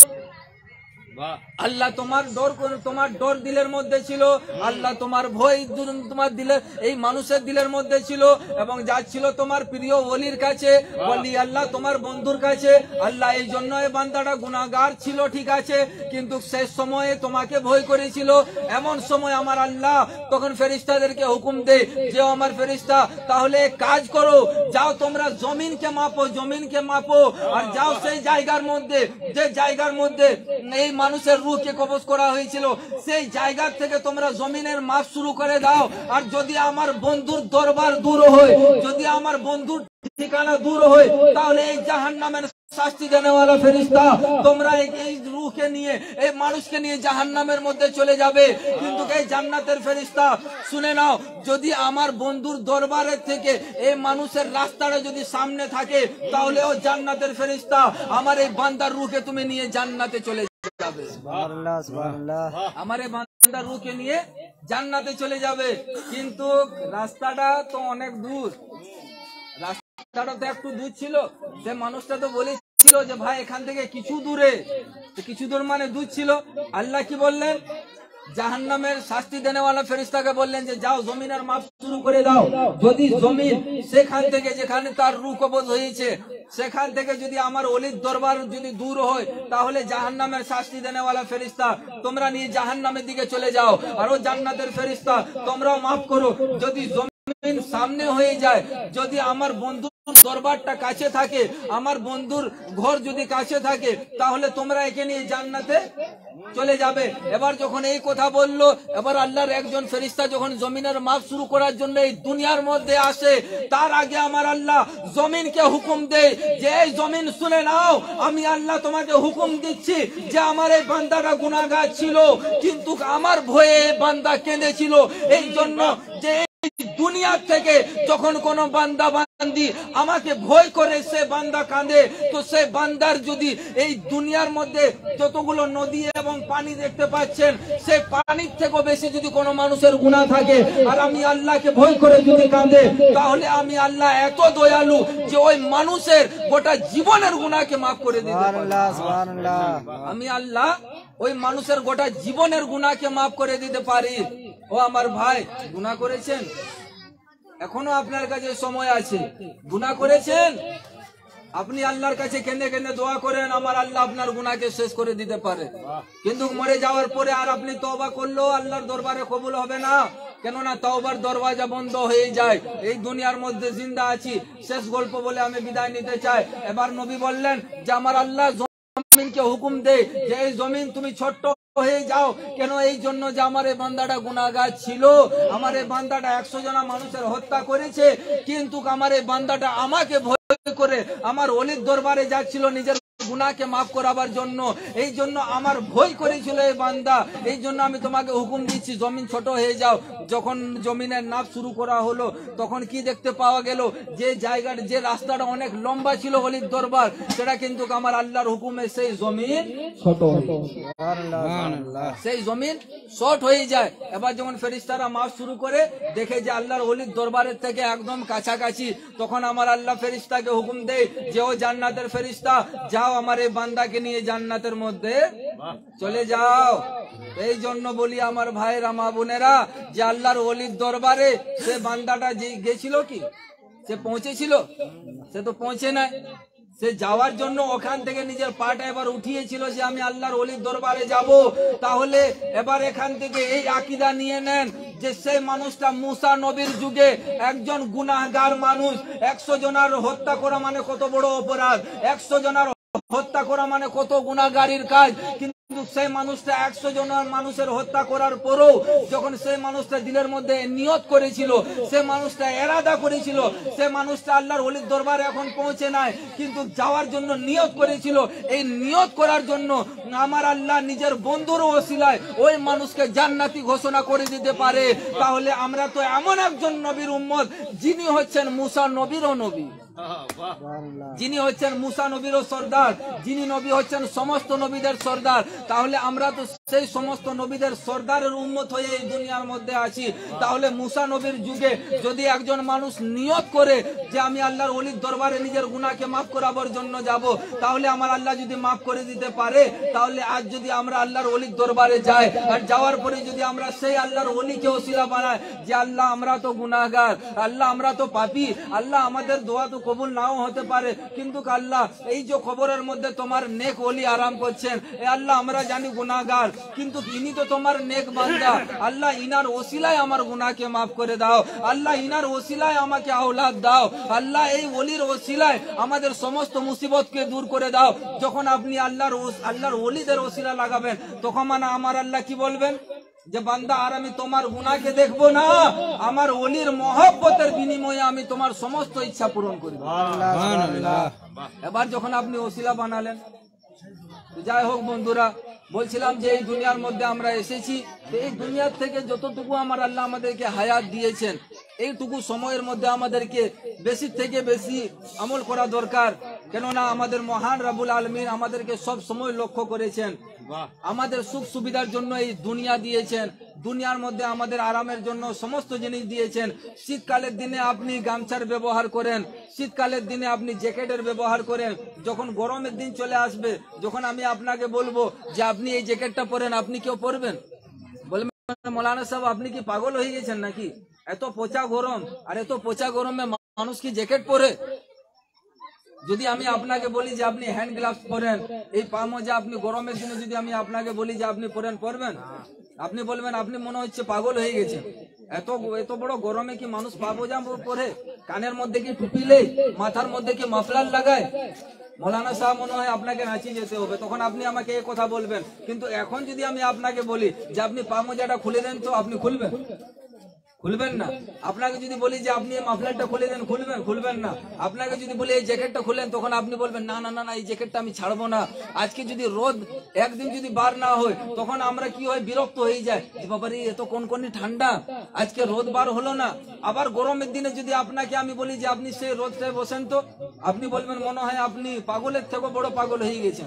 আল্লাহ তোমার ডর দিলের মধ্যে ছিল, আল্লাহ তোমার ভয় তোমার দিলের এই মানুষের দিলের মধ্যে ছিল, এবং যাচ্ছিল তোমার প্রিয় ওলির কাছে, বলি আল্লাহ তোমার বন্ধুর কাছে। আল্লাহ এই জন্য এই বান্দাটা গুনাহগার ছিল, ঠিক আছে, কিন্তু শেষ সময়ে তোমাকে ভয় করেছিল। এমন সময় আমার আল্লাহ তখন ফেরেশতাদেরকে হুকুম দেয় যে আমার ফেরেশতা তাহলে কাজ করো, যাও তোমরা জমিনকে মাপো, আর যাও সেই জায়গার মধ্যে যে জায়গার মধ্যে এই মানুষের রূহকে কবজ করা হয়েছিল, সেই জায়গা থেকে তোমরা জমিনের মাপ শুরু করে দাও। আর যদি আমার বন্ধুর দরবার দূর হয়, যদি আমার বন্ধুর ঠিকানা দূর হয়, তাহলে এই জাহান্নামের শাস্তি দেনেওয়ালা ফেরেশতা তোমরা এই রূহকে নিয়ে এই মানুষকে নিয়ে জাহান্নামের মধ্যে চলে যাবে। কিন্তু এই জান্নাতের ফেরেশতা শুনে নাও, যদি আমার বন্ধুর দরবারের থেকে এই মানুষের রাস্তাটা যদি সামনে থাকে, তাহলে ও জান্নাতের ফেরেশতা আমার এই বান্দার রূহকে তুমি নিয়ে জান্নাতে চলে যাবে। আমার এই বান্দার রূহকে নিয়ে জান্নাতে চলে যাবে। কিন্তু রাস্তাটা তো অনেক দূর, রাস্তাটা তো একটু দূর ছিল। সে মানুষটা তো বলেছিল যে ভাই এখান থেকে কিছু দূরে, কিছু দূর মানে দূর ছিল। আল্লাহ কি বললেন, জাহান্নামের শাস্তি দেনেওয়ালা ফেরেশতাকে বললেন যে যাও জমিনের মাপ শুরু করে দাও। যদি জমিন সেখান থেকে যেখানে তার রূহ কবজ হয়েছে, সেখান থেকে যদি আমার ওলির দরবার যদি দূর হয়, তাহলে জাহান্নামের শাস্তি দেনেওয়ালা ফেরেশতা তোমরা নিয়ে জাহান্নামের দিকে চলে যাও। আর ও জান্নাতের ফেরেশতা তোমরাও মাফ করো। যদি জমিন সামনে হয়ে যায়, যদি আমার বন্ধুর দরবারটা কাছে থাকে, আমার বন্ধুর ঘর যদি কাছে থাকে, তাহলে তোমরা একে নিয়ে জান্নাতে চলে যাবে। এবার যখন এই কথা বললো, এবার আল্লাহর একজন ফেরেশতা যখন জমিনের মাপ শুরু করার জন্য এই দুনিয়ার মধ্যে আসে, তার আগে আমার আল্লাহ জমিনকে হুকুম দেয় যে এই জমিন শুনে নাও, আমি আল্লাহ তোমাকে হুকুম দিচ্ছি যে আমার এই বান্দাটা গুনাহগার ছিল, কিন্তু আমার ভয়ে বান্দা কেঁদেছিল। এই জন্য যে দুনিয়া থেকে যখন কোন বান্দা বান্দি আমাকে ভয় করে সে বান্দা কাঁদে, তো সে বান্দার যদি এই দুনিয়ার মধ্যে যতগুলো নদী এবং পানি দেখতে পাচ্ছেন, সে পানির থেকেও বেশি যদি কোনো মানুষের গুনাহ থাকে, আর আমি আল্লাহকে ভয় করে যদি কাঁদে, তাহলে আমি আল্লাহ এত দয়ালু যে ওই মানুষের গোটা জীবনের গুনাহকে মাফ করে দিতে পারি। আমি আল্লাহ ওই মানুষের গোটা জীবনের গুনাহকে মাফ করে দিতে পারি। ও আমার ভাই, গুনাহ করেছেন? এখনো আপনার কাছে সময় আছে। গুনাহ করেছেন? আপনি আল্লাহর কাছে কেঁদে কেঁদে দোয়া করেন, আমার আল্লাহ আপনার গুনাহকে শেষ করে দিতে পারে। কিন্তু মরে যাওয়ার পরে আর আপনি তওবা করলেও আল্লাহর দরবারে কবুল হবে না, কেননা তওবার দরওয়াজা বন্ধ হয়ে যায়। এই দুনিয়ার মধ্যে জিন্দা আছি। শেষ গল্প বলে আমি বিদায় নিতে চাই। এবার নবী বললেন যে আমার আল্লাহ জমিনকে হুকুম দেয় যে এই জমিন তুমি ছোট্ট হয়ে যাও। কেন? এই জন্য যে আমার এই বান্দাটা গুনাহগার ছিল, আমার এই বান্দাটা 100 জন মানুষের হত্যা করেছে, কিন্তু আমার এই বান্দাটা আমাকে ভয় করে আমার ওলির দরবারে যাচ্ছিল নিজের গুনাহকে মাফ করাবার জন্য। এই জন্য আমার ভয় করেছিল এই বান্দা। এই জন্য আমি তোমাকে হুকুম দিচ্ছি জমিন ছোট হয়ে যাও। যখন জমিনের নাপ শুরু করা হলো, তখন কি দেখতে পাওয়া গেল, যে জায়গার যে রাস্তাটা অনেক লম্বা ছিল ওলির দরবার, সেটা কিন্তু আমার আল্লাহর হুকুমে সেই জমিন ছোট হয়ে সেই জমিন শর্ট হয়ে যায়। এবার যখন ফেরেশতারা মাপ শুরু করে দেখে যে আল্লাহর ওলির দরবারের থেকে একদম কাছাকাছি, তখন আমার আল্লাহ ফেরেশতাকে হুকুম দেয় যে ও জান্নাতের ফেরেশতা, যাও আমার এই বান্দাকে নিয়ে জান্নাতের মধ্যে চলে যাও। এই জন্য বলি আমার ভাইরা মা বোনেরা, যে আল্লাহর ওলির দরবারে সে বান্দাটা যে গেছিল, কি সে পৌঁছেছিল? সে তো পৌঁছে নাই। সে যাওয়ার জন্য ওখান থেকে নিজের পাটা এবার উঠিয়েছিল যে আমি আল্লাহর ওলির দরবারে যাব। তাহলে এবার এখান থেকে এই আকীদা নিয়ে নেন যে সেই মানুষটা মুসা নবীর যুগে একজন গুনাহগার মানুষ। 100 জনের হত্যা করা মানে কত বড় অপরাধ, 100 জনের হত্যা করা মানে কত গুনাহগারির কাজ। কিন্তু সেই মানুষটা 100 জনের মানুষের হত্যা করার পরেও যখন সেই মানুষটা দিলের মধ্যে নিয়ত করেছিল, সে মানুষটা এরাদা করেছিল, সে মানুষটা আল্লাহর ওলির দরবারে এখন পৌঁছে নাই, কিন্তু যাওয়ার জন্য নিয়ত করেছিল। এই নিয়ত করার জন্য আমার আল্লাহ নিজের বন্ধুর ওসিলায় ওই মানুষকে জান্নাতি ঘোষণা করে দিতে পারে। তাহলে আমরা তো এমন একজন নবীর উম্মত যিনি হচ্ছেন মুসা নবীরও নবী। যিনি হচ্ছেন মুসা নবীরও সর্দার, যিনি নবী হচ্ছেন সমস্ত নবীদের সর্দার। তাহলে আমরা তো সেই সমস্ত নবীদের সর্দারের উম্মত হয়ে এই দুনিয়ার মধ্যে আছি। তাহলে মুসা নবীর যুগে যদি একজন মানুষ নিয়ত করে যে আমি আল্লাহর ওলির দরবারে নিজের গুনাহকে মাফ করাবার জন্য যাব, তাহলে আমার আল্লাহ যদি মাফ করে দিতে পারে, তাহলে আজ যদি আমরা আল্লাহর ওলির দরবারে যাই আর যাওয়ার পরে যদি আমরা সেই আল্লাহর ওলিকে ওসিলা বানাই যে আল্লাহ আমরা তো গুনাহগার, আল্লাহ আমরা তো পাপী, আল্লাহ আমাদের দোয়া তো কবুল নাও হতে পারে, কিন্তু আল্লাহ এই যে কবরের মধ্যে তোমার নেক ওলি আরাম করছেন, এ আল্লাহ আমরা জানি গুনাহগার, কিন্তু ইনি তো তোমার নেক বান্দা, আল্লাহ ইনার ওসিলায় আমার গুনাহকে মাফ করে দাও, আল্লাহ ইনার ওসিলায় আমাকে আওলাদ দাও, আল্লাহ এই ওলির ওসিলায় আমাদের সমস্ত মুসিবতকে দূর করে দাও। যখন আপনি আল্লাহর ওলিদের ওসিলা লাগাবেন, তখন মানে আমার আল্লাহ কি বলবেন যে বান্দা আর আমি তোমার গুনাহকে দেখবো না, আমার ওলির মহব্বতের বিনিময়ে আমি তোমার সমস্ত ইচ্ছা পূরণ করব। এবার যখন আপনি ওসিলা বানালেন, যাই হোক বন্ধুরা, বলছিলাম যে এই দুনিয়ার মধ্যে আমরা এসেছি, এই দুনিয়ার থেকে যতটুকু আমার আল্লাহ আমাদেরকে হায়াত দিয়েছেন, এইটুকু সময়ের মধ্যে আমাদেরকে বেশি থেকে বেশি আমল করা দরকার। কেননা আমাদের মহান রাব্বুল আলামিন আমাদেরকে সব সময় লক্ষ্য করেছেন, আমাদের সুখ সুবিধার জন্য এই দুনিয়া দিয়েছেন, দুনিয়ার মধ্যে আমাদের আরামের জন্য সমস্ত জিনিস দিয়েছেন। শীতকালের দিনে আপনি গামছার ব্যবহার করেন, শীতকালের দিনে আপনি জ্যাকেটের ব্যবহার করেন, যখন গরমের দিন চলে আসবে, যখন আমি আপনাকে বলবো যে আপনি এই জ্যাকেটটা পরেন, আপনি কেউ পরবেন? বলবেন মৌলানা সাহেব আপনি কি পাগল হয়ে গেছেন নাকি? এত পচা গরম, আর এত পচা গরমে মানুষ কি জ্যাকেট পরে? যদি আমি আপনাকে বলি যে আপনি হ্যান্ড গ্লাভস পরেন, এই পা মোজা আপনি গরমের দিনে যদি আমি আপনাকে বলি যে আপনি পরবেন? আপনি বলবেন আপনি মনে হচ্ছে পাগল হয়ে গেছে, এত বড় গরমে কি মানুষ পা মোজা পরে? কানের মধ্যে কি টুপি লে, মাথার মধ্যে কি মাফলার লাগায়? মৌলানা সাহেব মনে হয় আপনাকে নাচিয়ে যেতে হবে, তখন আপনি আমাকে এই কথা বলবেন। কিন্তু এখন যদি আমি আপনাকে বলি যে আপনি পা মোজাটা খুলে দেন, তো আপনি খুলবেন? খুলবেন না। আপনাকে যদি বলি যে আপনি এই মাফলারটা খুলে দেন, খুলবেন না। আপনাকে যদি বলি এই জ্যাকেটটা খুলেন, তখন আপনি বলবেন না না না না এই জ্যাকেটটা আমি ছাড়বো না। আজকে যদি রোদ একদিন যদি বার না হয়, তখন আমরা কি হয়, বিরক্ত হয়ে যায় যে বাবারে এত কোন ঠান্ডা, আজকে রোদ বার হলো না। আবার গরমের দিনে যদি আপনাকে আমি বলি যে আপনি সেই রোদটায় বসেন, তো আপনি বলবেন মনে হয় আপনি পাগলের থেকেও বড় পাগল হয়ে গেছেন,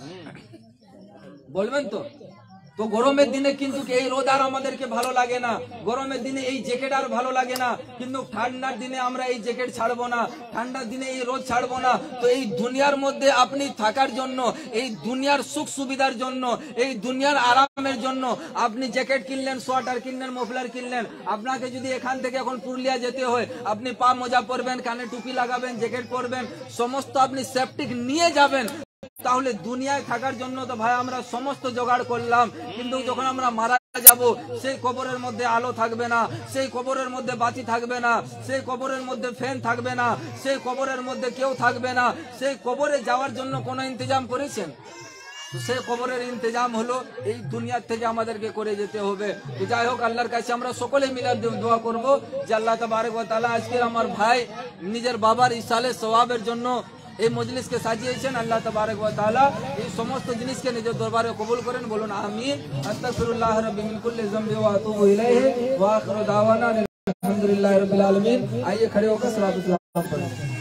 বলবেন তো। তো গরমের দিনে কিন্তু এই রোদ আর আমাদেরকে ভালো লাগে না, গরমের দিনে এই জ্যাকেট আর ভালো লাগে না, কিন্তু ঠান্ডার দিনে আমরা এই জ্যাকেট ছাড়বো না, ঠান্ডার দিনে এই রোদ ছাড়বো না। তো এই দুনিয়ার মধ্যে আপনি থাকার জন্য, এই দুনিয়ার সুখ সুবিধার জন্য, এই দুনিয়ার আরামের জন্য আপনি জ্যাকেট কিনলেন, সোয়েটার কিনলেন, মফলার কিনলেন। আপনাকে যদি এখান থেকে এখন পুরুলিয়া যেতে হয়, আপনি পা মোজা পরবেন, কানে টুপি লাগাবেন, জ্যাকেট পরবেন, সমস্ত আপনি সেফটি নিয়ে যাবেন। তাহলে দুনিয়ায় থাকার জন্য তো ভাই আমরা সমস্ত জোগাড় করলাম, কিন্তু যখন আমরা মারা যাব, সেই কবরের মধ্যে আলো থাকবে না, সেই কবরের মধ্যে বাতি থাকবে না, সেই কবরের মধ্যে ফ্যান থাকবে না, সেই কবরের মধ্যে কেউ থাকবে না। সেই কবরে যাওয়ার জন্য কোনো ইন্তজাম করেছেন? তো সেই কবরের ইন্তজাম হলো এই দুনিয়ার থেকে আমাদেরকে করে যেতে হবে। তো যাই হোক, আল্লাহর কাছে আমরা সকলে মিলে দোয়া করব যে আল্লাহ তাবারক ওয়া তাআলা আজকের আমার ভাই নিজের বাবার ইসালে সওয়াবের জন্য এই মজলিসকে সাজিয়েছেন, আল্লাহ তাবারক ওয়া তাআলা এই সমস্ত জিনিসকে নিজের দরবারে কবুল করেন। বলুন আমিন। আস্তাগফিরুল্লাহ রাব্বি মিন কুল্লি যামবি ওয়া আতুবু ইলাইহি ওয়া আখিরু দাওয়ানা আলহামদুলিল্লাহি রাব্বিল আলামিন। आइए खड़े होकर सलात पढ़ें।